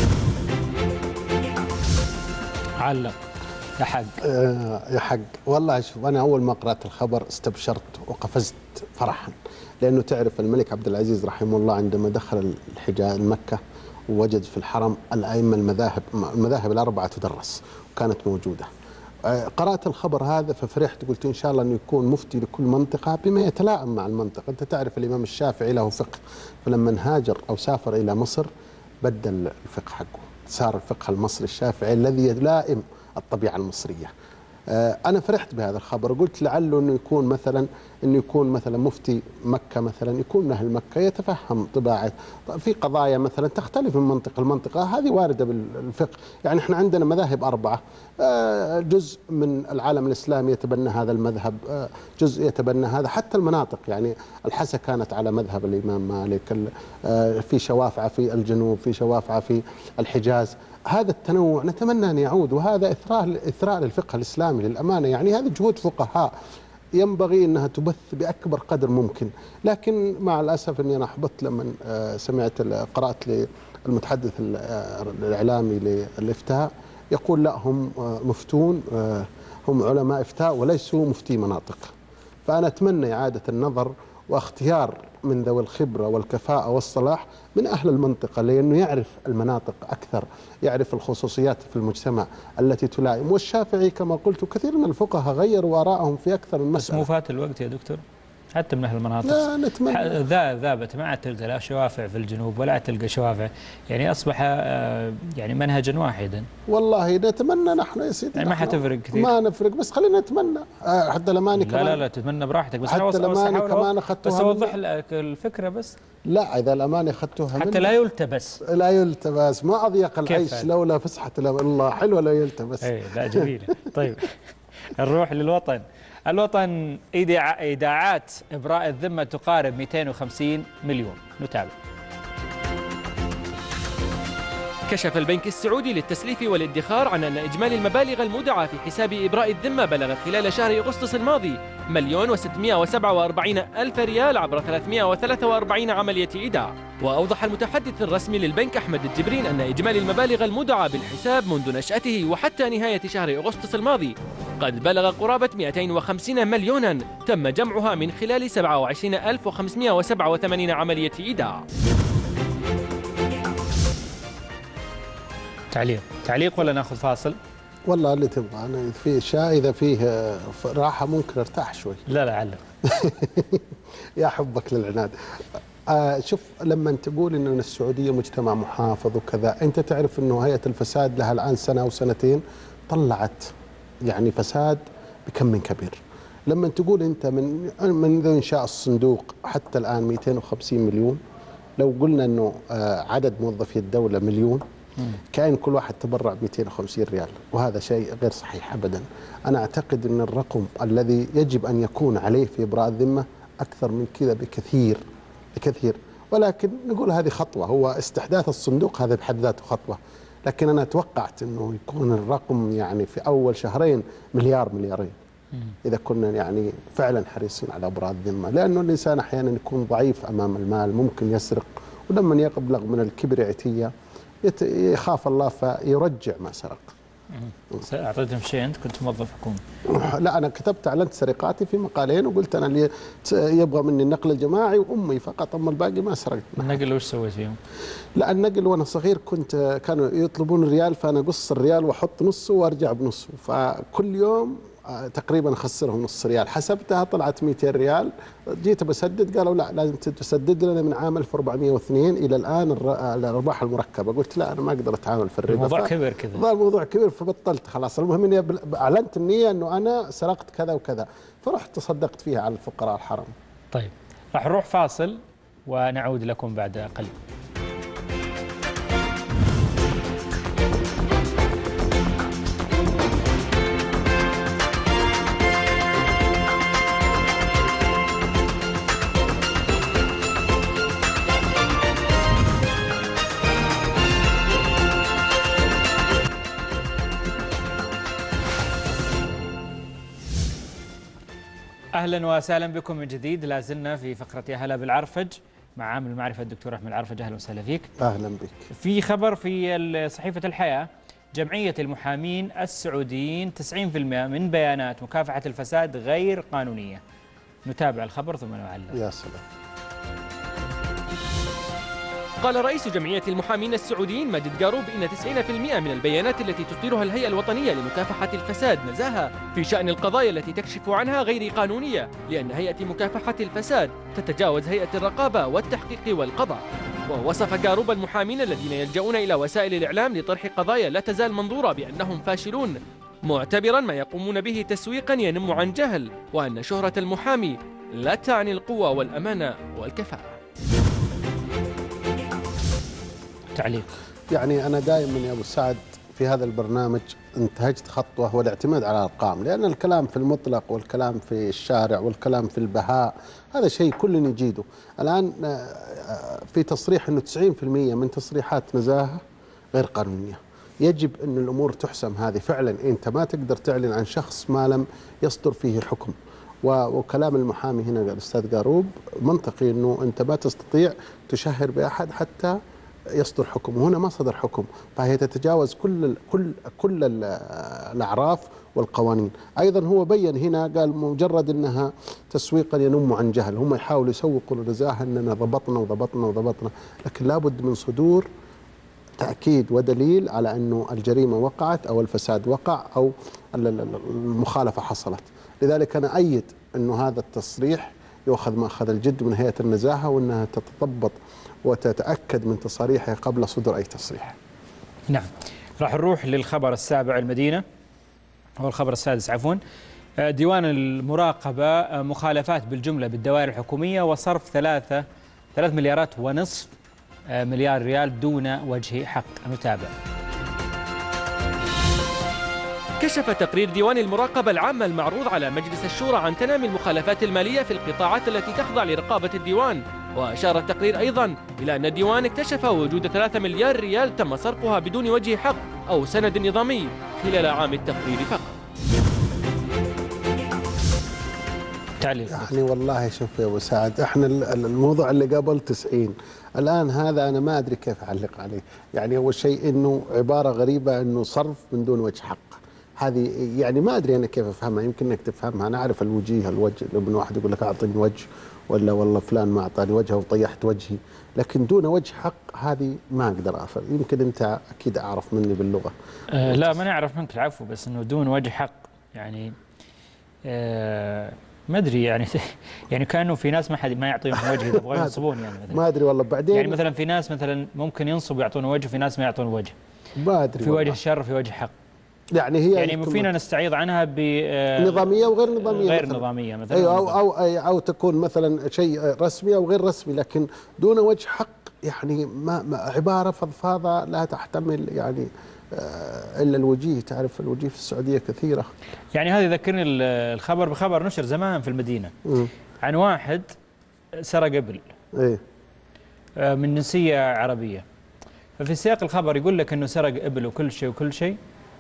علق يا حق. يا حق والله. شوف أنا أول ما قرأت الخبر استبشرت وقفزت فرحا، لأنه تعرف الملك عبد العزيز رحمه الله عندما دخل الحجاز مكة ووجد في الحرم الأئمة المذاهب الأربعة تدرس وكانت موجودة. قرأت الخبر هذا ففرحت، قلت إن شاء الله أنه يكون مفتي لكل منطقة بما يتلائم مع المنطقة. أنت تعرف الإمام الشافعي له فقه، فلما هاجر أو سافر إلى مصر بدل الفقه حقه، صار الفقه المصري الشافعي الذي يلائم الطبيعة المصرية. أنا فرحت بهذا الخبر، قلت لعله أنه يكون مثلا مفتي مكة مثلا يكون من أهل مكة يتفهم طباعة في قضايا مثلا تختلف من منطقة لمنطقة، هذه واردة بالفقه. يعني احنا عندنا مذاهب أربعة، جزء من العالم الإسلامي يتبنى هذا المذهب، جزء يتبنى هذا، حتى المناطق يعني الحسا كانت على مذهب الإمام مالك، في شوافعة في الجنوب، في شوافعة في الحجاز. هذا التنوع نتمنى أن يعود، وهذا إثراء للفقه الإسلامي للأمانة. يعني هذه جهود فقهاء ينبغي أنها تبث بأكبر قدر ممكن. لكن مع الأسف أني أنا أحبطت لما قرأت للمتحدث الإعلامي للإفتاء يقول لا هم مفتون، هم علماء إفتاء وليسوا مفتي مناطق. فأنا أتمنى إعادة النظر واختيار من ذوي الخبرة والكفاءة والصلاح من أهل المنطقة، لأنه يعرف المناطق أكثر، يعرف الخصوصيات في المجتمع التي تلائم. والشافعي كما قلت كثير من الفقهاء غيروا آراءهم في أكثر من مسألة. بس مو فات الوقت يا دكتور، حتى من أهل المناطق لا نتمنى ذابت، ما عاد تلقى لا شوافع في الجنوب ولا عاد تلقى شوافع، يعني أصبح يعني منهجا واحدا. والله نتمنى نحن يا سيدي، يعني ما حتفرق كثير، ما نفرق، بس خلينا نتمنى. حتى الأماني كمان لا تتمنى براحتك، بس حتى الأماني كمان أخذتها، بس أوضح لك الفكرة بس. لا إذا الأماني أخذتها حتى لا يلتبس، لا يلتبس، ما أضيق العيش لولا فسحة الله، حلوة لا يلتبس. لا جميلة. طيب نروح للوطن. الوطن إيداعات إبراء الذمة تقارب 250 مليون. نتابع. كشف البنك السعودي للتسليف والادخار عن أن إجمالي المبالغ المودعة في حساب إبراء الذمة بلغت خلال شهر أغسطس الماضي 1,647,000 ريال عبر 343 عملية إيداع. وأوضح المتحدث الرسمي للبنك أحمد الجبرين أن إجمالي المبالغ المودعة بالحساب منذ نشأته وحتى نهاية شهر أغسطس الماضي قد بلغ قرابة 250 مليونا تم جمعها من خلال 27,587 عملية إيداع. تعليق ولا ناخذ فاصل؟ والله اللي تبغى. أنا في أشياء إذا فيه راحة ممكن أرتاح شوي. لا علق. يا حبك للعناد. شوف لما تقول إن السعودية مجتمع محافظ وكذا، أنت تعرف إنه هيئة الفساد لها الآن سنة أو سنتين طلعت يعني فساد بكم من كبير. لما تقول أنت منذ إنشاء الصندوق حتى الآن 250 مليون، لو قلنا أنه عدد موظفي الدولة مليون، كأن كل واحد تبرع 250 ريال، وهذا شيء غير صحيح أبدا. أنا أعتقد أن الرقم الذي يجب أن يكون عليه في إبراء الذمة أكثر من كذا بكثير بكثير، ولكن نقول هذه خطوة، هو استحداث الصندوق هذا بحد ذاته خطوة، لكن أنا توقعت أنه يكون الرقم يعني في أول شهرين مليار مليارين، إذا كنا يعني فعلا حريصين على إبراء الذمة، لأنه الإنسان أحيانا يكون ضعيف أمام المال، ممكن يسرق، ولما يبلغ من الكبريائية يخاف الله فيرجع ما سرق. أعطيتهم شيء، أنت كنت موظف حكومي؟ لا، أنا كتبت أعلنت سرقاتي في مقالين، وقلت أنا اللي يبغى مني النقل الجماعي وأمي فقط، أما الباقي ما سرقت. النقل وش سويت فيهم؟ لا، النقل وأنا صغير كانوا يطلبون الريال، فأنا أقص الريال وأحط نصه وأرجع بنصه، فكل يوم تقريبا أخسرهم نص ريال، حسبتها طلعت 200 ريال. جيت بسدد قالوا لا، لازم تسدد لنا من عام 1402 إلى الآن الأرباح المركبة. قلت لا، أنا ما أقدر أتعامل في الربا، الموضوع كبر كذا، الموضوع كبير، فبطلت خلاص. المهم إني أعلنت النية أنه أنا سرقت كذا وكذا، فرحت تصدقت فيها على الفقراء الحرم. طيب، راح نروح فاصل ونعود لكم بعد قليل. أهلا وسهلا بكم من جديد، لا زلنا في فقرة يا هلا بالعرفج مع عامل المعرفة الدكتور أحمد العرفج. أهلا وسهلا فيك. أهلا بك. في خبر في صحيفة الحياة، جمعية المحامين السعوديين 90% من بيانات مكافحة الفساد غير قانونية. نتابع الخبر ثم نعلق. يا سلام. قال رئيس جمعية المحامين السعوديين ماجد قاروب إن 90% من البيانات التي تصدرها الهيئة الوطنية لمكافحة الفساد نزاهة في شأن القضايا التي تكشف عنها غير قانونية، لأن هيئة مكافحة الفساد تتجاوز هيئة الرقابة والتحقيق والقضاء. ووصف قاروب المحامين الذين يلجؤون إلى وسائل الإعلام لطرح قضايا لا تزال منظورة بأنهم فاشلون، معتبرا ما يقومون به تسويقا ينم عن جهل، وأن شهرة المحامي لا تعني القوة والأمانة والكفاءة. تعليق. يعني أنا دائما يا أبو سعد في هذا البرنامج انتهجت خطوة هو الاعتماد على الأرقام، لأن الكلام في المطلق والكلام في الشارع والكلام في البهاء هذا شيء كل يجيده. الآن في تصريح أنه 90% من تصريحات نزاهة غير قانونية. يجب أن الأمور تحسم هذه فعلا. أنت ما تقدر تعلن عن شخص ما لم يصدر فيه حكم، وكلام المحامي هنا الأستاذ قاروب منطقي، أنه أنت ما تستطيع تشهر بأحد حتى يصدر حكم، وهنا ما صدر حكم، فهي تتجاوز كل الأعراف والقوانين. أيضا هو بين هنا قال مجرد أنها تسويقا ينم عن جهل، هم يحاولوا يسوقوا للنزاهة أننا ضبطنا وضبطنا وضبطنا، لكن لابد من صدور تأكيد ودليل على أنه الجريمة وقعت أو الفساد وقع أو المخالفة حصلت. لذلك أنا أيد أنه هذا التصريح يؤخذ مأخذ الجد من هيئة النزاهة، وأنها تتضبط وتتأكد من تصاريحها قبل صدور أي تصريح. نعم، راح نروح للخبر السابع المدينة، أو الخبر السادس عفوا. ديوان المراقبة مخالفات بالجملة بالدوائر الحكومية وصرف 3 مليارات ونصف مليار ريال دون وجه حق. نتابع. كشف تقرير ديوان المراقبة العامة المعروض على مجلس الشورى عن تنامي المخالفات المالية في القطاعات التي تخضع لرقابة الديوان. وأشار التقرير أيضا إلى أن الديوان اكتشف وجود 3 مليار ريال تم صرفها بدون وجه حق أو سند نظامي خلال عام التقرير فقط. تعليق. يعني والله شوف يا أبو سعد، احنا الموضوع اللي قبل 90 الآن هذا أنا ما أدري كيف أعلق عليه. يعني أول شيء أنه عبارة غريبة أنه صرف من دون وجه حق، هذه يعني ما أدري أنا كيف أفهمها، يمكن أنك تفهمها. أنا أعرف الوجيه، الوجه لما واحد يقول لك أعطني وجه، ولا والله فلان ما أعطاني وجهه وطيحت وجهي، لكن دون وجه حق هذه ما أقدر أفهم. يمكن أنت أكيد أعرف مني باللغة. لا، ما نعرف منك العفو، بس أنه دون وجه حق يعني ما أدري يعني يعني كأنه في ناس ما يعطيهم وجه، يبغون ينصبون يعني مثلا. ما أدري والله. بعدين يعني مثلا في ناس مثلا ممكن ينصبوا يعطون وجه، وفي ناس ما يعطون وجه. ما أدري في وجه الشر وفي وجه حق. يعني هي يعني فينا نستعيض عنها نظامية وغير نظامية، غير مثلاً. نظامية مثلا، أو تكون مثلا شيء رسمي أو غير رسمي، لكن دون وجه حق، يعني ما عبارة فضفاضة لا تحتمل يعني إلا الوجيه. تعرف الوجيه في السعودية كثيرة. يعني هذا يذكرني الخبر بخبر نشر زمان في المدينة عن واحد سرق إبل إيه؟ من جنسية عربية، ففي سياق الخبر يقول لك أنه سرق إبل وكل شيء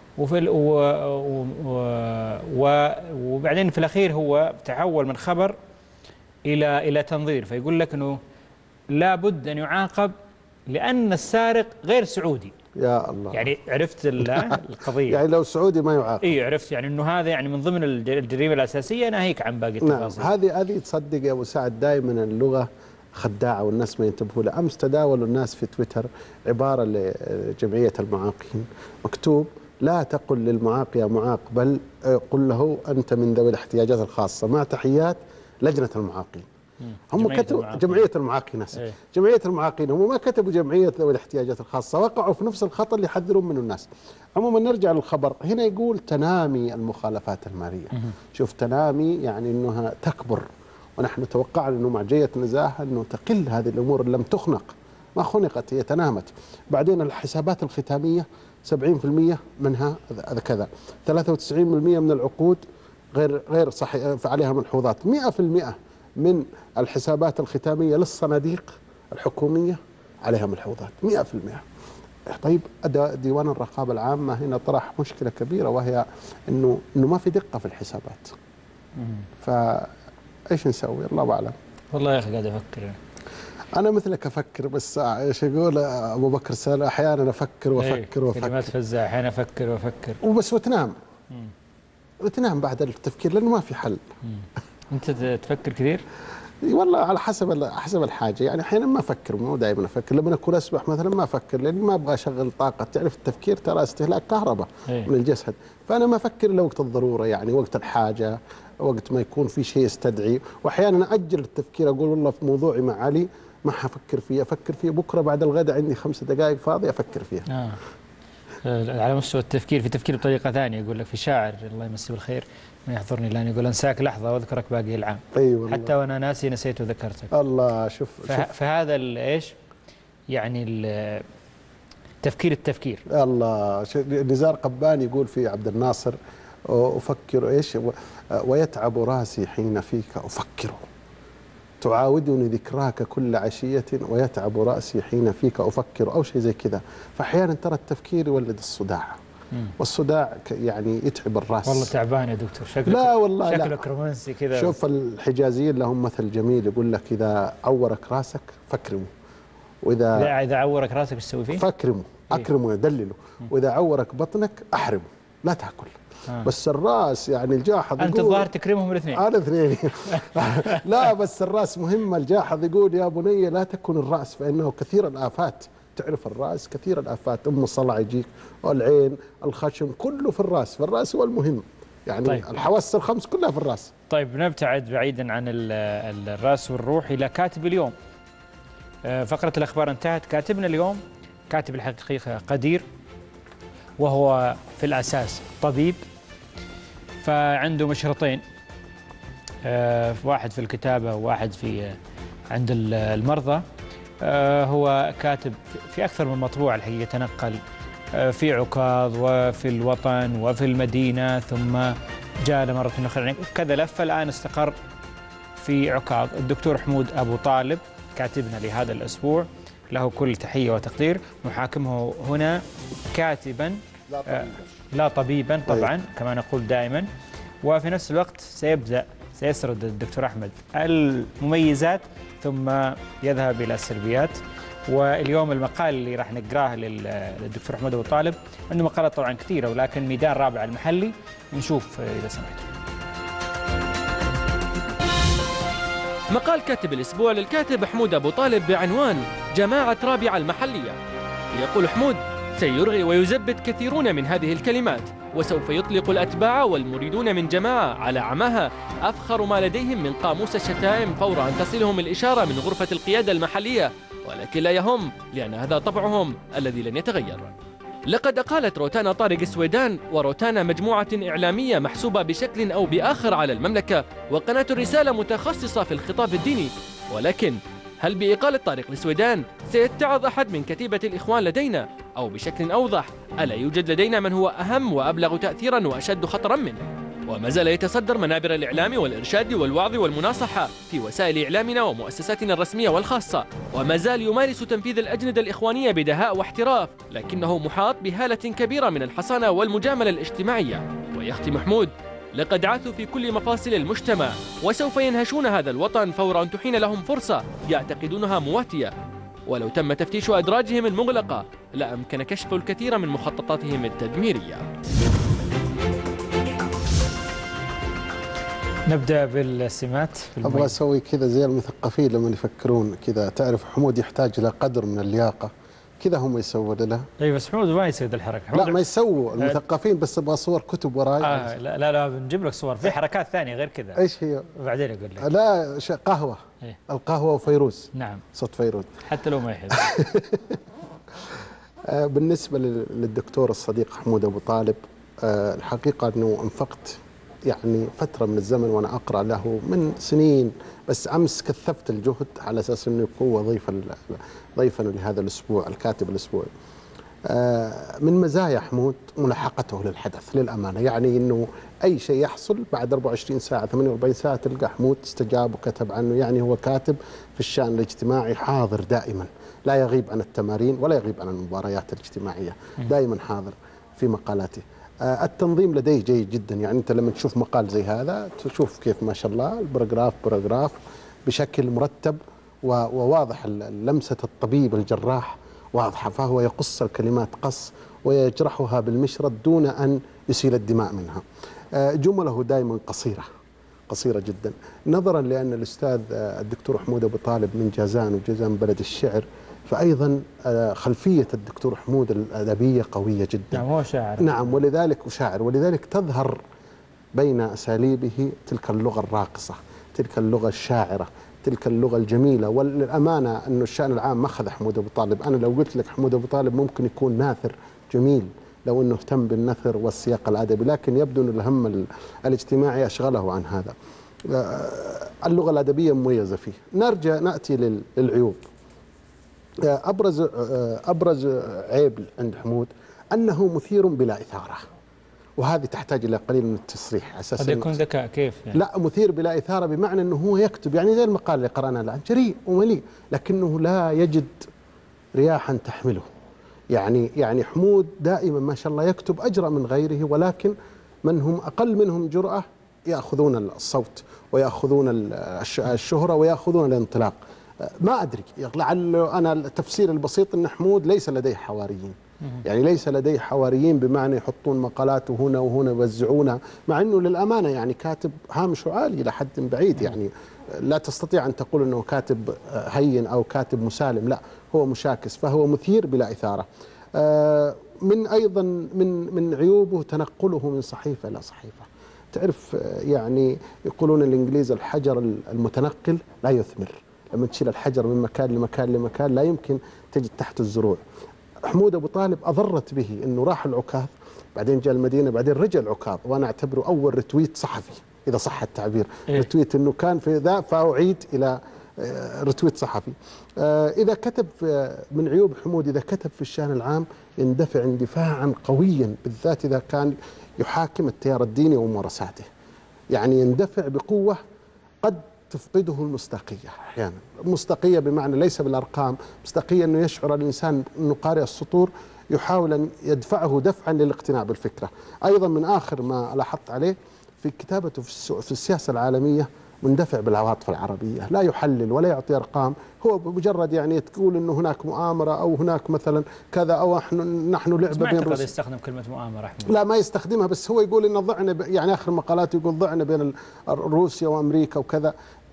وبعدين في الأخير هو تحول من خبر إلى تنظير، فيقول لك أنه لابد أن يعاقب لأن السارق غير سعودي. يا الله، يعني عرفت القضية. يعني لو سعودي ما يعاقب. اي عرفت، يعني انه هذا يعني من ضمن الجريمة الأساسية ناهيك عن باقي التفاصيل. نعم، هذه تصدق يا أبو سعد دائما اللغة خداعة والناس ما ينتبهوا لها. أمس تداولوا الناس في تويتر عبارة لجمعية المعاقين مكتوب: لا تقل للمعاق يا معاق، بل قل له أنت من ذوي الاحتياجات الخاصة، مع تحيات لجنة المعاقين. هم كتبوا جمعية المعاقين. إيه؟ جمعية المعاقين، هم ما كتبوا جمعية ذوي الاحتياجات الخاصة، وقعوا في نفس الخطأ اللي يحذرون منه الناس. عموما نرجع للخبر. هنا يقول تنامي المخالفات المالية. شوف، تنامي يعني أنها تكبر، ونحن توقعنا أنه مع جية نزاهة أنه تقل هذه الأمور. لم تخنق، ما خنقت، هي تنامت. بعدين الحسابات الختامية 70% منها كذا، 93% من العقود غير صحيح عليها ملحوظات، 100% من الحسابات الختامية للصناديق الحكومية عليها ملحوظات 100%. طيب ديوان الرقابة العامة هنا طرح مشكلة كبيرة، وهي انه ما في دقة في الحسابات. فايش نسوي؟ الله اعلم. والله يا اخي قاعد افكر. انا مثلك افكر، بس ايش يقول ابو بكر سال احيانا افكر وافكر كلمات فزة، احيانا افكر وبس، وتنام بعد التفكير لانه ما في حل. انت تفكر كثير؟ والله على حسب الحاجه، يعني احيانا ما افكر، مو دائما افكر. لما اكون اسبح مثلا ما افكر، لاني ما ابغى اشغل طاقه. تعرف التفكير ترى استهلاك كهرباء من الجسد، فانا ما افكر الا وقت الضروره، يعني وقت الحاجه، وقت ما يكون في شيء يستدعي. واحيانا اجل التفكير، اقول والله في موضوعي مع علي ما حفكر فيه، افكر فيه بكره بعد الغداء، عندي 5 دقائق فاضي افكر فيها. على مستوى التفكير، في تفكير بطريقه ثانيه. يقول لك في شاعر الله يمسيه بالخير ما يحضرني الان، يقول: انساك لحظه واذكرك باقي العام. ايوه، حتى وانا ناسي نسيت وذكرتك. الله، شوف فهذا ايش يعني التفكير. الله، نزار قباني يقول في عبد الناصر: افكر ايش ويتعب راسي حين فيك افكر، تعاودني ذكراك كل عشية ويتعب رأسي حين فيك أفكر، أو شيء زي كذا. فأحيانا ترى التفكير يولد الصداع، والصداع يعني يتعب الرأس. والله تعبان يا دكتور، شكلك لا والله شكلك رومانسي كذا. شوف الحجازيين لهم مثل جميل، يقول لك: إذا عورك راسك فاكرمه، وإذا عورك راسك ايش تسوي فيه؟ فاكرمه، أكرمه، يدلله. وإذا عورك بطنك أحرمه، لا تأكل. بس الراس يعني الجاحظ أنت الظاهر تكرمهم الاثنين. أنا الاثنين. لا بس الراس مهمة. الجاحظ يقول: يا بني لا تكن الرأس فإنه كثير الآفات. تعرف الراس كثير الآفات، الصلع يجيك، والعين، الخشم، كله في الراس. فالراس هو المهم، يعني طيب. الحواس الخمس كلها في الراس. طيب نبتعد بعيدا عن الراس والروح إلى كاتب اليوم. فقرة الأخبار انتهت. كاتبنا اليوم كاتب الحقيقة قدير، وهو في الأساس طبيب، فعنده مشرطين، واحد في الكتابة وواحد عند المرضى. هو كاتب في أكثر من مطبوع الحقيقة، تنقل في عكاظ وفي الوطن وفي المدينة، ثم جاء مرة أخرى كذا لفة، الآن استقر في عكاظ. الدكتور حمود أبو طالب كاتبنا لهذا الأسبوع، له كل تحية وتقدير. نحاكمه هنا كاتبا لا طبيبا طبعا كما نقول دائما. وفي نفس الوقت سيسرد الدكتور أحمد المميزات ثم يذهب إلى السلبيات. واليوم المقال اللي راح نقراه للدكتور حمود أبو طالب، عنده مقالات طبعا كثيرة، ولكن ميدان رابع المحلي. نشوف إذا سمعتوا. مقال كاتب الأسبوع للكاتب حمود أبو طالب بعنوان جماعة رابعة المحلية. يقول حمود: سيرغي ويزبد كثيرون من هذه الكلمات، وسوف يطلق الأتباع والمريدون من جماعة على عماها أفخر ما لديهم من قاموس الشتائم فور أن تصلهم الإشارة من غرفة القيادة المحلية، ولكن لا يهم، لأن هذا طبعهم الذي لن يتغير. لقد أقالت روتانا طارق السويدان، وروتانا مجموعة إعلامية محسوبة بشكل أو بآخر على المملكة، وقناة الرسالة متخصصة في الخطاب الديني. ولكن هل بإقالة طارق السويدان سيتعظ أحد من كتيبة الإخوان لدينا؟ أو بشكل أوضح، ألا يوجد لدينا من هو أهم وأبلغ تأثيرا وأشد خطرا منه؟ وما زال يتصدر منابر الإعلام والإرشاد والوعظ والمناصحة في وسائل إعلامنا ومؤسساتنا الرسمية والخاصة، وما زال يمارس تنفيذ الأجندة الإخوانية بدهاء واحتراف، لكنه محاط بهالة كبيرة من الحصانة والمجاملة الاجتماعية. ويختم محمود: لقد عاثوا في كل مفاصل المجتمع، وسوف ينهشون هذا الوطن فور أن تحين لهم فرصة يعتقدونها مواتية. ولو تم تفتيش أدراجهم المغلقة لأمكن كشف الكثير من مخططاتهم التدميرية. نبدأ بالسمات. أبغى أسوي كذا زي المثقفين لما يفكرون كذا، تعرف حمود يحتاج إلى قدر من اللياقة، كذا هم يسووا له. اي بس حمود ما يسوي الحركة. لا ما يسووا المثقفين، بس أبغى صور كتب وراي. لا بنجيب لك صور في حركات ثانية غير كذا. ايش هي؟ وبعدين اقول لك. لا قهوة. إيه؟ القهوة وفيروز. نعم. صوت فيروز. حتى لو ما يحب. بالنسبة للدكتور الصديق حمود أبو طالب، الحقيقة أنه أنفقت يعني فترة من الزمن وأنا أقرأ له من سنين، بس أمس كثفت الجهد على أساس أنه يكون ضيفا لهذا الأسبوع، الكاتب الأسبوعي. من مزايا حمود ملاحقته للحدث للأمانة، يعني أنه أي شيء يحصل بعد 24 ساعة 48 ساعة تلقى حمود استجاب وكتب عنه. يعني هو كاتب في الشأن الاجتماعي حاضر دائما، لا يغيب عن التمارين ولا يغيب عن المباريات الاجتماعية، دائما حاضر في مقالاته. التنظيم لديه جيد جدا، يعني أنت لما تشوف مقال زي هذا تشوف كيف ما شاء الله باراجراف بشكل مرتب وواضح، لمسة الطبيب الجراح واضحة، فهو يقص الكلمات قص ويجرحها بالمشرط دون أن يسيل الدماء منها. جمله دائما قصيرة جدا، نظرا لأن الأستاذ الدكتور حمود أبو طالب من جازان، وجازان بلد الشعر، فأيضا خلفية الدكتور حمود الأدبية قوية جدا. نعم هو شاعر. نعم ولذلك تظهر بين أساليبه تلك اللغة الراقصة، تلك اللغة الشاعرة، تلك اللغة الجميلة. وللأمانة أنه الشأن العام ما أخذ حمود أبو طالب. أنا لو قلت لك حمود أبو طالب ممكن يكون ناثر جميل لو أنه اهتم بالنثر والسياق الأدبي، لكن يبدو أن الهم الاجتماعي أشغله عن هذا. اللغة الأدبية مميزة فيه. نأتي للعيوب. أبرز عيب عند حمود أنه مثير بلا إثارة، وهذه تحتاج إلى قليل من التصريح. أساسا قد يكون ذكاء كيف يعني؟ لا، مثير بلا إثارة بمعنى أنه هو يكتب، يعني زي المقال اللي قرأناه الآن جريء ومليء، لكنه لا يجد رياحا تحمله. يعني حمود دائما ما شاء الله يكتب أجرأ من غيره، ولكن من هم أقل منهم جرأة يأخذون الصوت ويأخذون الشهرة ويأخذون الانطلاق. ما أدري، لعل أنا التفسير البسيط أن حمود ليس لديه حواريين، يعني ليس لديه حواريين بمعنى يحطون مقالاته هنا وهنا يوزعونها، مع أنه للأمانة يعني كاتب هامشه عالي إلى حد بعيد، يعني لا تستطيع أن تقول أنه كاتب هين أو كاتب مسالم، لا هو مشاكس، فهو مثير بلا إثارة. أيضا من عيوبه تنقله من صحيفة إلى صحيفة. تعرف يعني يقولون الإنجليز الحجر المتنقل لا يثمر، لما تشيل الحجر من مكان لمكان لمكان لا يمكن تجد تحت الزروع. حمود أبو طالب أضرت به أنه راح العكاظ، بعدين جاء المدينة، بعدين رجع العكاظ، وأنا أعتبره أول رتويت صحفي إذا صح التعبير. رتويت أنه كان في ذا فأعيد إلى رتويت صحفي. إذا كتب من عيوب حمود، إذا كتب في الشأن العام يندفع اندفاعا قويا، بالذات إذا كان يحاكم التيار الديني وممارساته، يعني يندفع بقوة قد تفقده المصداقية أحيانا. مصداقية بمعنى ليس بالأرقام، مصداقية أنه يشعر الإنسان أنه قارئ السطور يحاول أن يدفعه دفعا للاقتناع بالفكرة. أيضا من آخر ما لاحظت عليه في كتابته في السياسة العالمية مندفع بالعواطف العربية، لا يحلل ولا يعطي أرقام، هو بمجرد يعني تقول أنه هناك مؤامرة أو هناك مثلا كذا أو نحن لعبة بين روسيا. يستخدم كلمة مؤامرة أحمد. لا ما يستخدمها، بس هو يقول إن ضعنا، يعني آخر مقالاته يقول ضعنا بين روسيا وأمريكا وكذا.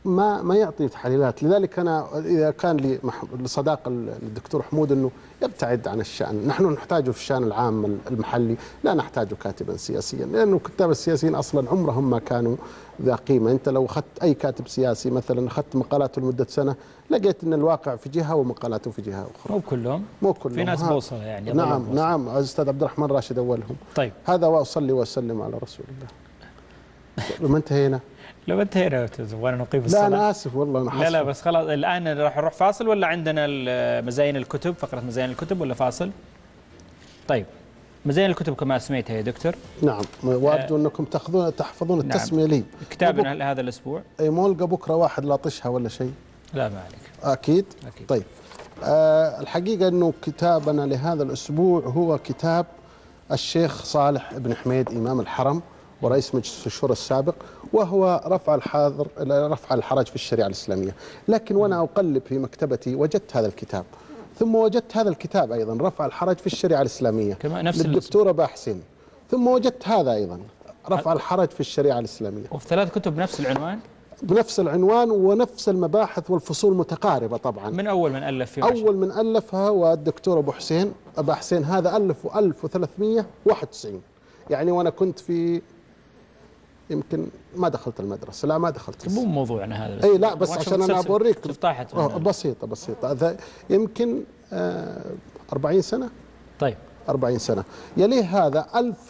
ما يعطي تحليلات. لذلك أنا إذا كان لي صداقة الدكتور حمود أنه يبتعد عن الشأن، نحن نحتاجه في الشأن العام المحلي، لا نحتاجه كاتبا سياسيا، لأنه كتاب السياسيين أصلا عمرهم ما كانوا ذا قيمة. أنت لو أخذت أي كاتب سياسي مثلا، أخذت مقالاته لمدة سنة، لقيت أن الواقع في جهة ومقالاته في جهة أخرى. مو كلهم في ناس بوصلة يعني. نعم بوصلة. نعم أستاذ عبد الرحمن راشد أولهم. طيب هذا وأصلي وأسلم على رسول الله. لما انتهينا لو انتهينا وانا نقيم الصلاة. لا أنا آسف والله أنا لا بس خلاص الآن راح نروح فاصل، ولا عندنا مزاين الكتب، فقرة مزاين الكتب، ولا فاصل؟ طيب مزاين الكتب كما سميتها يا دكتور. نعم، وأرجو أنكم تحفظون التسمية. نعم. لي كتابنا هذا الأسبوع. أي مو ألقى بكرة واحد لاطشها ولا شيء؟ لا ما عليك. أكيد. طيب الحقيقة أنه كتابنا لهذا الأسبوع هو كتاب الشيخ صالح بن حميد إمام الحرم ورئيس مجلس الشورى السابق، وهو رفع الحرج في الشريعة الإسلامية. لكن وأنا أقلب في مكتبتي وجدت هذا الكتاب، ثم وجدت هذا الكتاب أيضا رفع الحرج في الشريعة الإسلامية للدكتورة باحسين، ثم وجدت هذا أيضا رفع الحرج في الشريعة الإسلامية، وفي 3 كتب بنفس العنوان، بنفس العنوان ونفس المباحث والفصول متقاربة طبعا. من أول من ألف فيه؟ أول من ألفها هو الدكتور أبا حسين، هذا ألفه 1391، يعني وأنا كنت في يمكن ما دخلت المدرسة. لا ما دخلت. مو موضوعنا هذا. اي لا بس عشان انا بوريك بسيطة يمكن 40 سنة. طيب 40 سنة. يليه هذا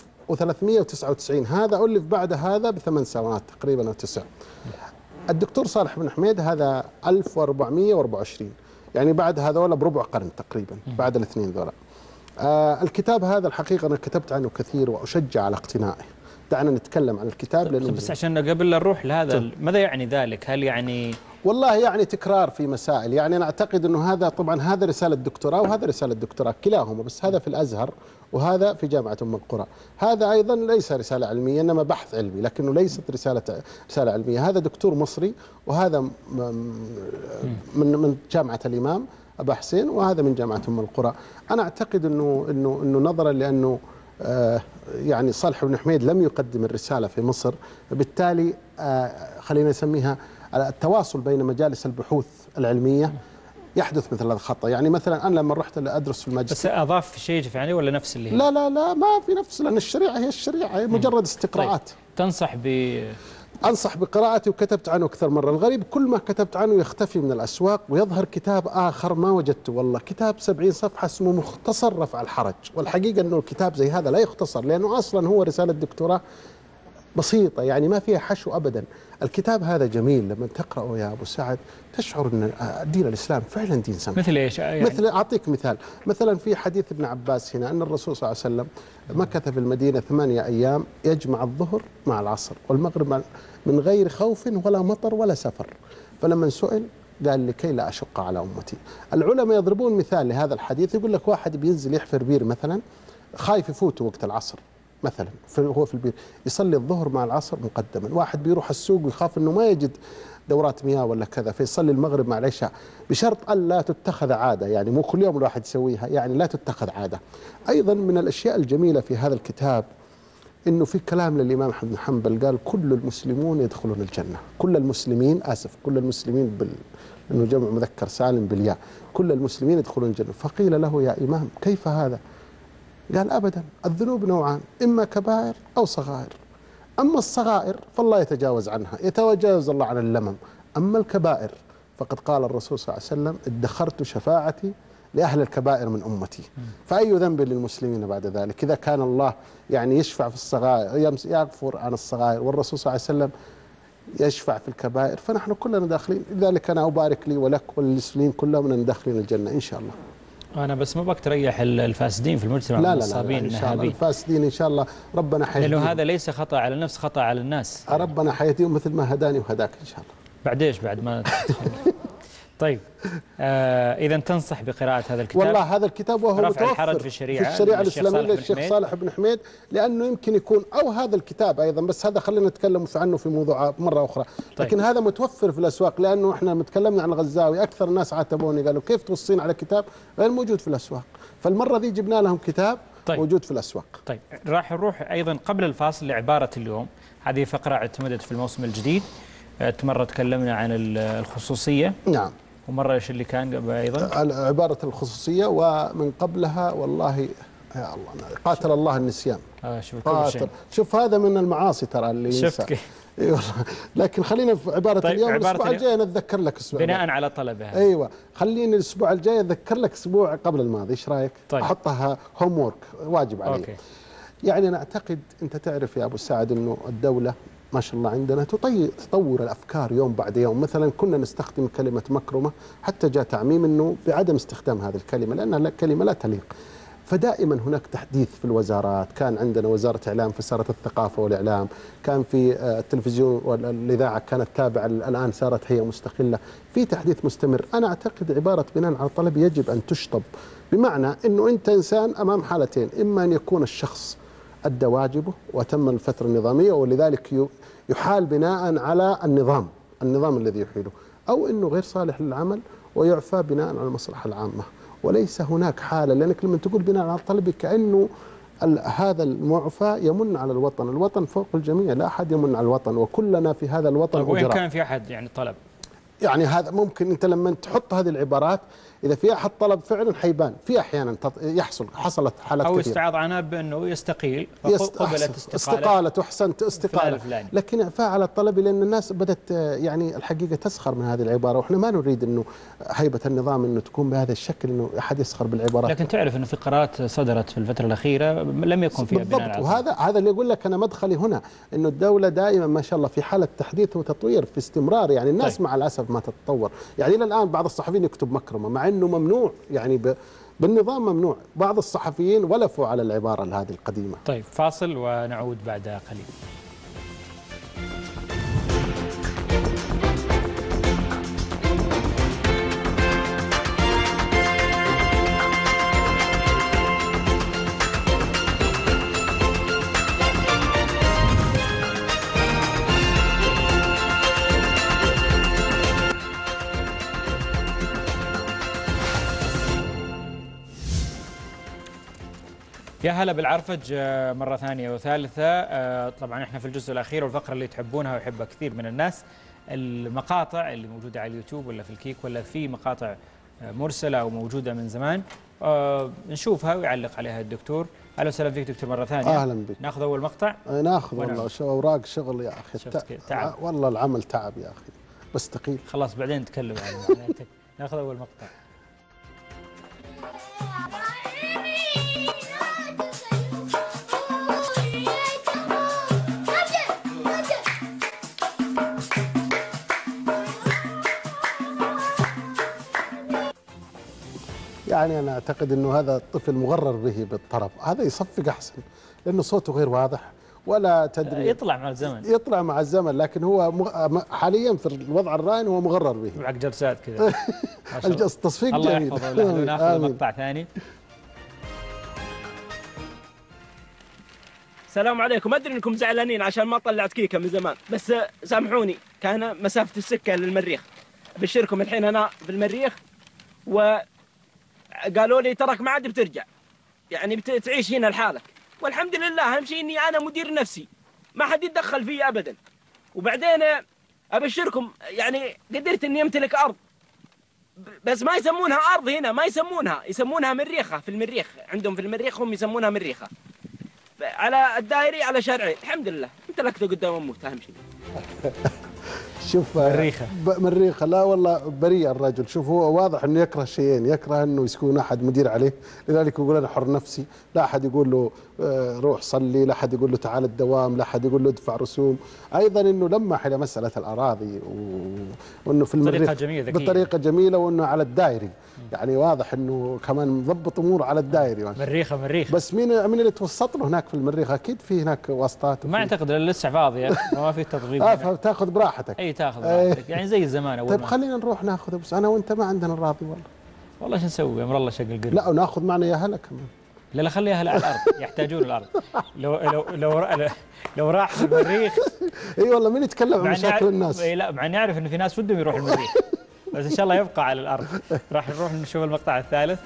1399، هذا ألف بعد هذا ب8 سنوات تقريبا أو 9. الدكتور صالح بن حميد هذا 1424، يعني بعد هذول بربع قرن تقريبا، بعد الاثنين ذولا. الكتاب هذا الحقيقة أنا كتبت عنه كثير وأشجع على اقتنائه. دعنا نتكلم عن الكتاب لأنه بس عشان قبل لا نروح لهذا، ماذا يعني ذلك؟ هل يعني والله يعني تكرار في مسائل، يعني أنا أعتقد أنه هذا طبعا هذا رسالة دكتوراه وهذا رسالة دكتوراه كلاهما، بس هذا في الأزهر وهذا في جامعة أم القرى. هذا أيضا ليس رسالة علمية إنما بحث علمي، لكنه ليست رسالة علمية. هذا دكتور مصري وهذا من جامعة الإمام أبا حسين وهذا من جامعة أم القرى. أنا أعتقد إنه نظرا لأنه يعني صالح بن حميد لم يقدم الرسالة في مصر، بالتالي خلينا نسميها التواصل بين مجالس البحوث العلمية يحدث مثل هذا الخطأ. يعني مثلا أنا لما رحت أدرس في الماجستير، بس أضاف شيء يعني ولا نفس اللي هي؟ لا ما في نفس، لأن الشريعة هي الشريعة، هي مجرد استقراءات. طيب. تنصح أنصح بقراءته وكتبت عنه أكثر مرة. الغريب كل ما كتبت عنه يختفي من الأسواق ويظهر كتاب آخر ما وجدته، والله كتاب 70 صفحة اسمه مختصر رفع الحرج. والحقيقة أنه الكتاب زي هذا لا يختصر، لأنه أصلا هو رسالة دكتوراه بسيطة، يعني ما فيها حشو أبدا. الكتاب هذا جميل لما تقرأه يا أبو سعد تشعر أن دين الإسلام فعلا دين سمح. مثل إيش يعني؟ مثل أعطيك مثال، مثلا في حديث ابن عباس هنا أن الرسول صلى الله عليه وسلم مكث في المدينة 8 أيام يجمع الظهر مع العصر والمغرب من غير خوف ولا مطر ولا سفر، فلما سئل قال لكي لا أشق على أمتي. العلماء يضربون مثال لهذا الحديث، يقول لك واحد بينزل يحفر بير مثلا، خايف يفوته وقت العصر مثلا، هو في البير يصلي الظهر مع العصر مقدما. واحد بيروح السوق ويخاف انه ما يجد دورات مياه ولا كذا، فيصلي المغرب مع العشاء، بشرط الا تتخذ عاده، يعني مو كل يوم الواحد يسويها، يعني لا تتخذ عاده. ايضا من الاشياء الجميله في هذا الكتاب انه في كلام للامام احمد بن حنبل، قال كل المسلمون يدخلون الجنه، كل المسلمين، كل المسلمين انه جمع مذكر سالم بالياء، كل المسلمين يدخلون الجنه. فقيل له يا امام كيف هذا؟ قال أبدا، الذنوب نوعان، إما كبائر أو صغائر. أما الصغائر فالله يتجاوز عنها، يتجاوز الله عن اللمم. أما الكبائر فقد قال الرسول صلى الله عليه وسلم ادخرت شفاعتي لأهل الكبائر من أمتي. فأي ذنب للمسلمين بعد ذلك؟ إذا كان الله يعني يشفع في الصغائر، يغفر عن الصغائر، والرسول صلى الله عليه وسلم يشفع في الكبائر، فنحن كلنا داخلين. لذلك أنا أبارك لي ولك وللمسلمين كلهم أننا داخلين الجنة إن شاء الله. أنا بس ما بك تريح الفاسدين في المجتمع، لا إن شاء الله الفاسدين إن شاء الله ربنا حيهديهم، لأنه هذا ليس خطأ على النفس، خطأ على الناس. ربنا حيهديهم مثل ما هداني وهداك إن شاء الله. بعد ما طيب إذا تنصح بقراءة هذا الكتاب؟ والله هذا الكتاب وهو رفع الحرج في الشريعة الإسلامية للشيخ صالح بن حميد، لأنه يمكن يكون أو هذا الكتاب أيضا، بس هذا خلينا نتكلم عنه في موضوع مرة أخرى. لكن هذا متوفر في الأسواق، لأنه إحنا تكلمنا عن الغزاوي، أكثر الناس عاتبوني قالوا كيف توصين على كتاب غير موجود في الأسواق، فالمرة ذي جبنا لهم كتاب موجود في الأسواق. طيب راح نروح أيضا قبل الفاصل لعبارة اليوم. هذه فقرة اعتمدت في الموسم الجديد، مرة تكلمنا عن الخصوصية. نعم. ومرة ايش اللي كان أيضا؟ عبارة الخصوصية، ومن قبلها والله يا الله قاتل الله النسيان. شوف هذا من المعاصي ترى اللي شفت كيف. اي والله. لكن خلينا في عبارة طيب اليوم. الأسبوع الجاي نتذكر لك أسبوع بناء على طلبها. ايوه، خليني الأسبوع الجاي أتذكر لك أسبوع قبل الماضي، ايش رايك؟ طيب. أحطها هوم وورك، واجب علي. أوكي. يعني أنا أعتقد أنت تعرف يا أبو سعد أنه الدولة ما شاء الله عندنا تطور الأفكار يوم بعد يوم. مثلا كنا نستخدم كلمة مكرمة، حتى جاء تعميم أنه بعدم استخدام هذه الكلمة لأنها كلمة لا تليق. فدائما هناك تحديث في الوزارات. كان عندنا وزارة إعلام فصارت الثقافة والإعلام، كان في التلفزيون والإذاعة كانت تابعة، الآن صارت هي مستقلة. في تحديث مستمر. أنا أعتقد عبارة بناء على الطلب يجب أن تشطب، بمعنى أنه أنت إنسان أمام حالتين: إما أن يكون الشخص أدى واجبه وتم الفترة النظامية ولذلك يحال بناء على النظام الذي يحيله، أو أنه غير صالح للعمل ويعفى بناء على المصلحة العامة. وليس هناك حالة، لأنك لما تقول بناء على الطلب كأنه هذا المعفى يمن على الوطن. الوطن فوق الجميع، لا أحد يمن على الوطن، وكلنا في هذا الوطن أجراء. وإن كان في أحد يعني طلب، يعني هذا ممكن أنت لما تحط هذه العبارات إذا في أحد طلب فعلا حيبان. في أحيانا حصلت حالات أو كثيرة. استعاض عنها بأنه يستقيل، قبلت استقالة وأحسنت استقالة، لكن إعفاء على الطلب، لأن الناس بدأت يعني الحقيقة تسخر من هذه العبارة، وإحنا ما نريد أنه هيبة النظام أنه تكون بهذا الشكل، أنه أحد يسخر بالعبارات. لكن تعرف أنه في قرارات صدرت في الفترة الأخيرة لم يكن فيها بالضبط. وهذا اللي يقول لك أنا مدخلي هنا، أنه الدولة دائما ما شاء الله في حالة تحديث وتطوير في استمرار. يعني الناس مع الأسف ما تتطور. يعني إلى الآن بعض الصحفيين يكتب مكرمة مع أنه ممنوع، يعني بالنظام ممنوع. بعض الصحفيين ولفوا على العبارة هذه القديمة. طيب فاصل ونعود بعد قليل. يا هلا بالعرفج مرة ثانية وثالثة. طبعا احنا في الجزء الأخير والفقرة اللي تحبونها ويحبها كثير من الناس، المقاطع اللي موجودة على اليوتيوب ولا في الكيك ولا في مقاطع مرسلة أو موجودة من زمان، نشوفها ويعلق عليها الدكتور. أهلا وسهلا فيك دكتور مرة ثانية. أهلا بك. ناخذ أول مقطع. ناخذ والله أوراق شغل يا أخي. تعب والله العمل تعب يا أخي، بس ثقيل. خلاص بعدين نتكلم عنه. ناخذ أول مقطع. يعني أنا أعتقد أنه هذا الطفل مغرر به بالطرب، هذا يصفق أحسن لأنه صوته غير واضح ولا تدري. يطلع مع الزمن، يطلع مع الزمن، لكن هو حاليا في الوضع الراهن هو مغرر به مع جلسات كذا. التصفيق الله جميل. يحفظه له. ناخذ مقطع ثاني. السلام عليكم. أدري أنكم زعلانين عشان ما طلعت كيكة من زمان، بس سامحوني، كان مسافة السكة للمريخ. أبشركم الحين أنا في المريخ، وقالوا لي ترك ما عاد بترجع، يعني بتعيش هنا لحالك. والحمد لله، أهم شيء إني أنا مدير نفسي، ما حد يتدخل فيه أبدا. وبعدين أبشركم يعني قدرت إني أمتلك أرض، بس ما يسمونها أرض هنا، ما يسمونها مريخة. في المريخ عندهم، في المريخ هم يسمونها مريخة. على الدائري على شارعين، الحمد لله امتلكته قدام أموت. أهم شيء. شوف مريخة. مريخة لا والله بريء الرجل. شوف هو واضح انه يكره شيئين، يكره انه يكون احد مدير عليه، لذلك يقول انا حر نفسي. لا احد يقول له روح صلي، لا احد يقول له تعال الدوام، لا احد يقول له ادفع رسوم. ايضا انه لمح الى مساله الاراضي وانه في المريخ بطريقه جميله، وانه على الدائري. يعني واضح انه كمان مضبط امور على الدائري. مريخ. بس مين اللي توسط له هناك في المريخ؟ اكيد في هناك واسطات. ما اعتقد لسه فاضيه، ما في تضغيط. فتاخذ براحتك. اي تاخذ براحتك، يعني زي زمان اول. طيب خلينا نروح ناخذ، بس انا وانت ما عندنا الراضي والله شو نسوي؟ امر الله شق القرب. لا وناخذ معنا يا هلا كمان. لا خلي اهل على الارض، يحتاجون الارض. لو راح في المريخ. اي والله مين يتكلم عن مشاكل الناس؟ لا مع اني اعرف انه في ناس ودهم يروح المريخ، بس ان شاء الله يبقى على الارض. راح نروح نشوف المقطع الثالث.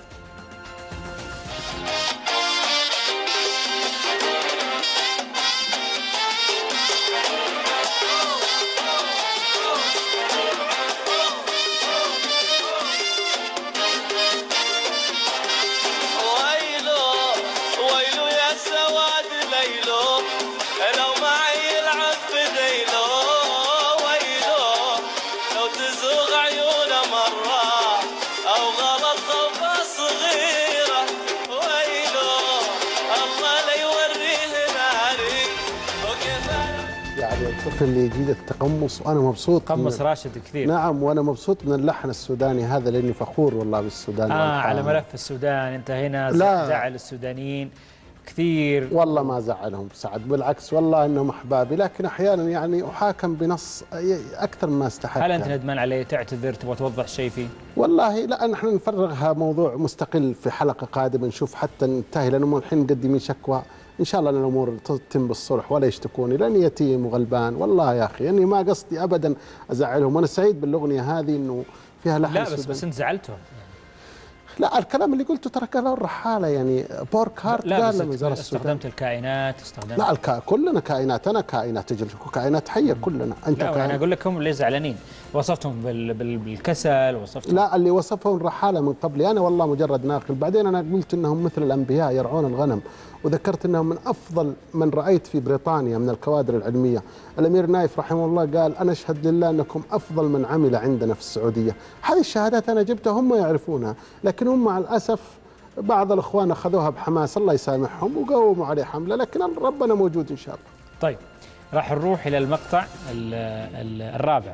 في اللي يجيد التقمص، وانا مبسوط. قمص راشد كثير. نعم، وانا مبسوط من اللحن السوداني هذا لاني فخور والله بالسودان. على ملف السودان انت هنا زعل السودانيين كثير. والله ما زعلهم سعد، بالعكس والله انهم احبابي، لكن احيانا يعني احاكم بنص اكثر مما استحق. هل انت ندمان عليه؟ تعتذر؟ تبغى توضح شيء فيه؟ والله لا، نحن نفرغها موضوع مستقل في حلقه قادمه، نشوف حتى ننتهي، لانهم الحين مقدمين شكوى. ان شاء الله ان الامور تتم بالصلح ولا يشتكوني، لاني يتيم وغلبان. والله يا اخي اني ما قصدي ابدا ازعلهم، وانا سعيد بالاغنيه هذه انه فيها لحن. لا بس انت زعلتهم. لا، الكلام اللي قلته ترى قاله الرحاله، يعني بورك هارت قال لما زار السودان. استخدمت الكائنات، لا كلنا كائنات، انا كائنات تجلس كائنات حيه كلنا. انت لا انا اقول لك هم اللي زعلانين، وصفتهم بالكسل، وصفتهم. لا، اللي وصفهم الرحاله من قبلي انا والله مجرد ناقل. بعدين انا قلت انهم مثل الانبياء يرعون الغنم، وذكرت انهم من افضل من رايت في بريطانيا من الكوادر العلميه. الامير نايف رحمه الله قال انا اشهد لله انكم افضل من عمل عندنا في السعوديه. هذه الشهادات انا جبتها، هم يعرفونها، لكن هم مع الاسف بعض الاخوان اخذوها بحماس، الله يسامحهم، وقوموا عليه حمله، لكن ربنا موجود ان شاء الله. طيب راح نروح الى المقطع الرابع.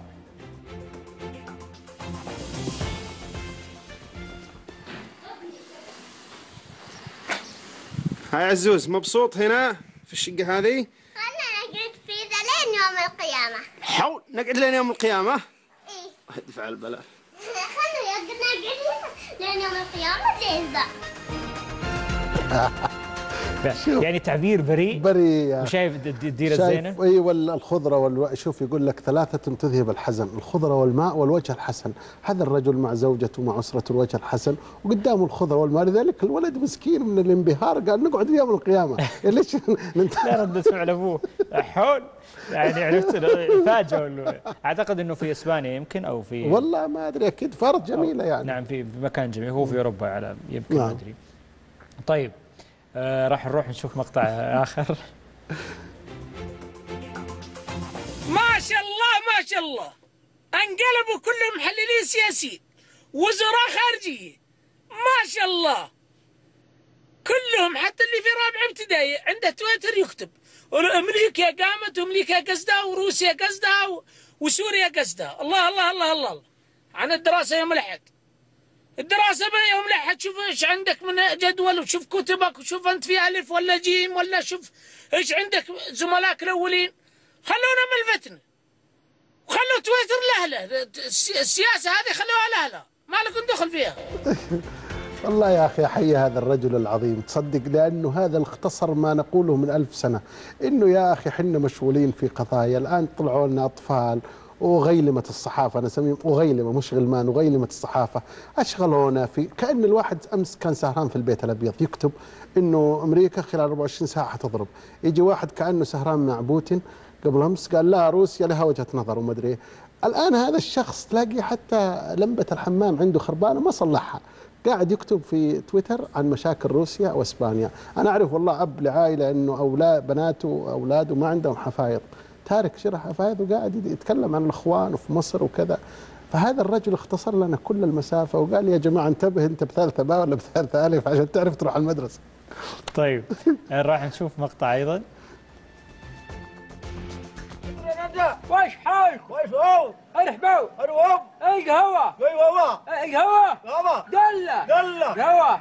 هاي عزوز، مبسوط هنا في الشقة هذه؟ خلنا نقعد في ذا لين يوم القيامة. حول نقعد لين يوم القيامة؟ إيه. ادفع البلاء. خلنا نقعد لين يوم القيامة زي ذا. يعني تعبير بريء وشايف الديره الزينه. اي والخضره شوف يقول لك ثلاثه تذهب الحزن، الخضره والماء والوجه الحسن. هذا الرجل مع زوجته مع اسرته الوجه الحسن، وقدامه الخضره والماء، لذلك الولد مسكين من الانبهار قال نقعد يوم القيامه. ليش لا ردة فعل ابوه حول، يعني عرفت فاجئوا. اعتقد انه في اسبانيا يمكن، او في والله ما ادري، اكيد فرد جميله يعني. نعم في مكان جميل، هو في اوروبا على يمكن ما ادري. طيب راح نروح نشوف مقطع آخر. ما شاء الله ما شاء الله، انقلبوا كلهم محللين سياسيين، وزراء خارجية، ما شاء الله كلهم، حتى اللي في رابعة ابتدائي عنده تويتر يكتب أمريكا قامت وأمريكا قصدها وروسيا قصدها وسوريا قصدها. الله الله الله الله الله. عن الدراسة يوم الأحد، الدراسة ما يوم الأحد، شوف ايش عندك من جدول، وشوف كتبك، وشوف انت في ألف ولا جيم، ولا شوف ايش عندك زملائك الأولين. خلونا من الفتنة، وخلوا تويتر لأهله، السياسة هذه خلوها لأهله، ما لكم دخل فيها. والله يا أخي حي هذا الرجل العظيم، تصدق لأنه هذا اختصر ما نقوله من 1000 سنة، إنه يا أخي حنا مشغولين في قضايا. الآن طلعوا لنا أطفال وغيلمة الصحافة، أنا أسميهم وغيلمة مش غلمان، وغيلمة الصحافة أشغلونا في كأن الواحد أمس كان سهران في البيت الأبيض يكتب إنه أمريكا خلال 24 ساعة حتضرب، يجي واحد كأنه سهران مع بوتين قبل أمس قال لا روسيا لها وجهة نظر وما أدري. الآن هذا الشخص تلاقي حتى لمبة الحمام عنده خربانة ما صلحها، قاعد يكتب في تويتر عن مشاكل روسيا واسبانيا. انا اعرف والله اب لعائله انه اولاد بناته واولاده ما عندهم حفايض، تارك شرح حفايض وقاعد يتكلم عن الاخوان وفي مصر وكذا. فهذا الرجل اختصر لنا كل المسافه وقال يا جماعه انتبه انت بثالثه باء ولا بثالثه الف عشان تعرف تروح المدرسه. طيب راح نشوف مقطع ايضا. وش حالك؟ وش هو؟ ارحبوا اروب اي قهوه اي والله اي قهوه دله قهوه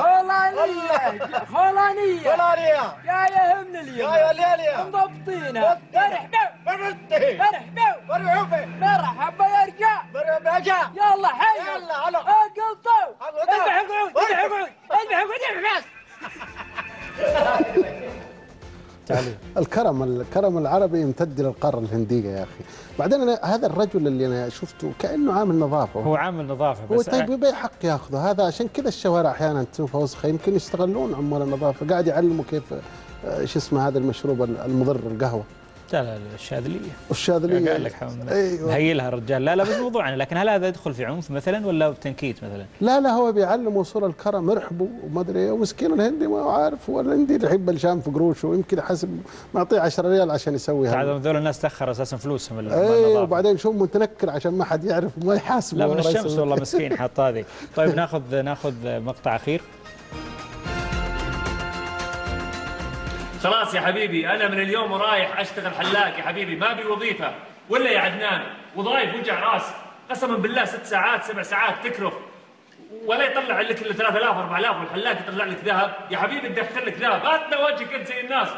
خولانيه جايه من اليوم جايه الليل مضبطينها. مرحبا يا رجال يلا حي يلا هلا اقلطوا اذبح اقعد الكرم العربي يمتد للقاره الهنديه يا اخي. بعدين أنا هذا الرجل اللي انا شفته كانه عامل نظافه، هو عامل نظافه بس هو طيب يبي حق ياخذه هذا. عشان كذا الشوارع احيانا تشوفها وسخه، يمكن يستغلون عمال النظافه، قاعد يعلموا كيف شو اسمه هذا المشروب المضر القهوه. لا الشاذليه قال لك هيلها الرجال. لا بس موضوعنا، لكن هل هذا يدخل في عنف مثلا ولا بتنكيت مثلا؟ لا هو بيعلم وصول الكرم، ارحبوا وما ادري. ومسكين الهندي ما هو عارف، هو الهندي اللي يحب الشام في قروشه، ويمكن حسب معطيه 10 ريال عشان يسوي هذا. هذول الناس تاخر اساسا فلوسهم. وبعدين شو متنكر عشان ما حد يعرف وما يحاسب. لا من الشمس والله مسكين حاط هذه. طيب ناخذ مقطع اخير. خلاص يا حبيبي انا من اليوم ورايح اشتغل حلاق يا حبيبي، ما بي وظيفه ولا يا عدنان، وظايف وجع راس قسما بالله 6 ساعات 7 ساعات تكرف، ولا يطلع لك الا 3000 4000 والحلاق يطلع لك ذهب يا حبيبي، تدخل لك ذهب، هاتنا وجهك انت زي الناس.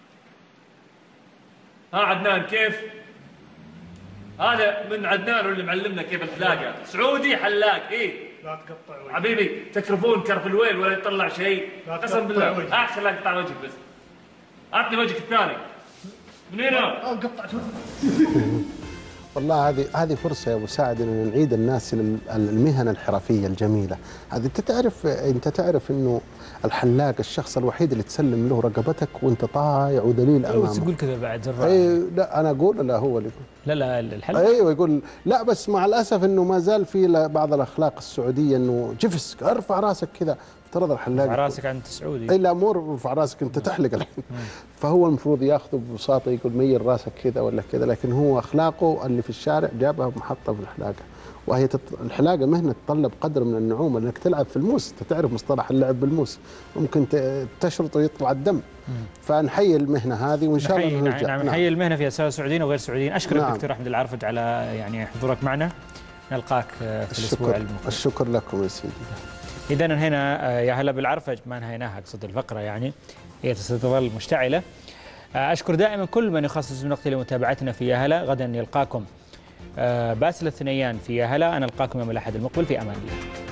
ها عدنان كيف؟ هذا من عدنان اللي معلمنا كيف الحلاقه، سعودي حلاق ايه؟ لا تقطع وجهي حبيبي تكرفون كرف الويل ولا يطلع شيء، قسم بالله احسن لا تقطع وجهك بس. اعطني وجهك الثاني. من هنا؟ قطعت وجهي. والله هذه فرصة يا أبو سعد أن نعيد الناس إلى المهن الحرفية الجميلة. هذه أنت تعرف أنه الحلاق الشخص الوحيد اللي تسلم له رقبتك وأنت طايع ودليل أمامه. تقول كذا بعد زراعة. أي لا أنا أقول لا هو اللي يقول. لا الحلاق. أيوه يقول لا، بس مع الأسف أنه ما زال في بعض الأخلاق السعودية أنه جفس ارفع راسك كذا. افترض الحلاق ارفع راسك انت سعودي. اي لا مو ارفع راسك انت تحلق الحين. فهو المفروض ياخذه ببساطه يقول ميل راسك كذا ولا كذا، لكن هو اخلاقه اللي في الشارع جابها محطه في الحلاقه. وهي الحلاقه مهنه تتطلب قدر من النعومه، انك تلعب في الموس، انت تعرف مصطلح اللعب بالموس، ممكن تشرط ويطلع الدم. فنحيي المهنه هذه وان شاء الله نرجع. نعم نحيي المهنه فيها سواء سعوديين وغير سعوديين. اشكرك نعم. دكتور احمد العرفج على يعني حضورك معنا. نلقاك في الاسبوع المقبل. الشكر لكم يا سيدي. إذا هنا يا هلا بالعرفج ما انهيناها، اقصد الفقره يعني هي ستظل مشتعله. اشكر دائما كل من يخصص من وقته لمتابعتنا في يا هلا. غدا يلقاكم باسل الثنيان في يا هلا. انا القاكم يوم الاحد المقبل، في امان الله.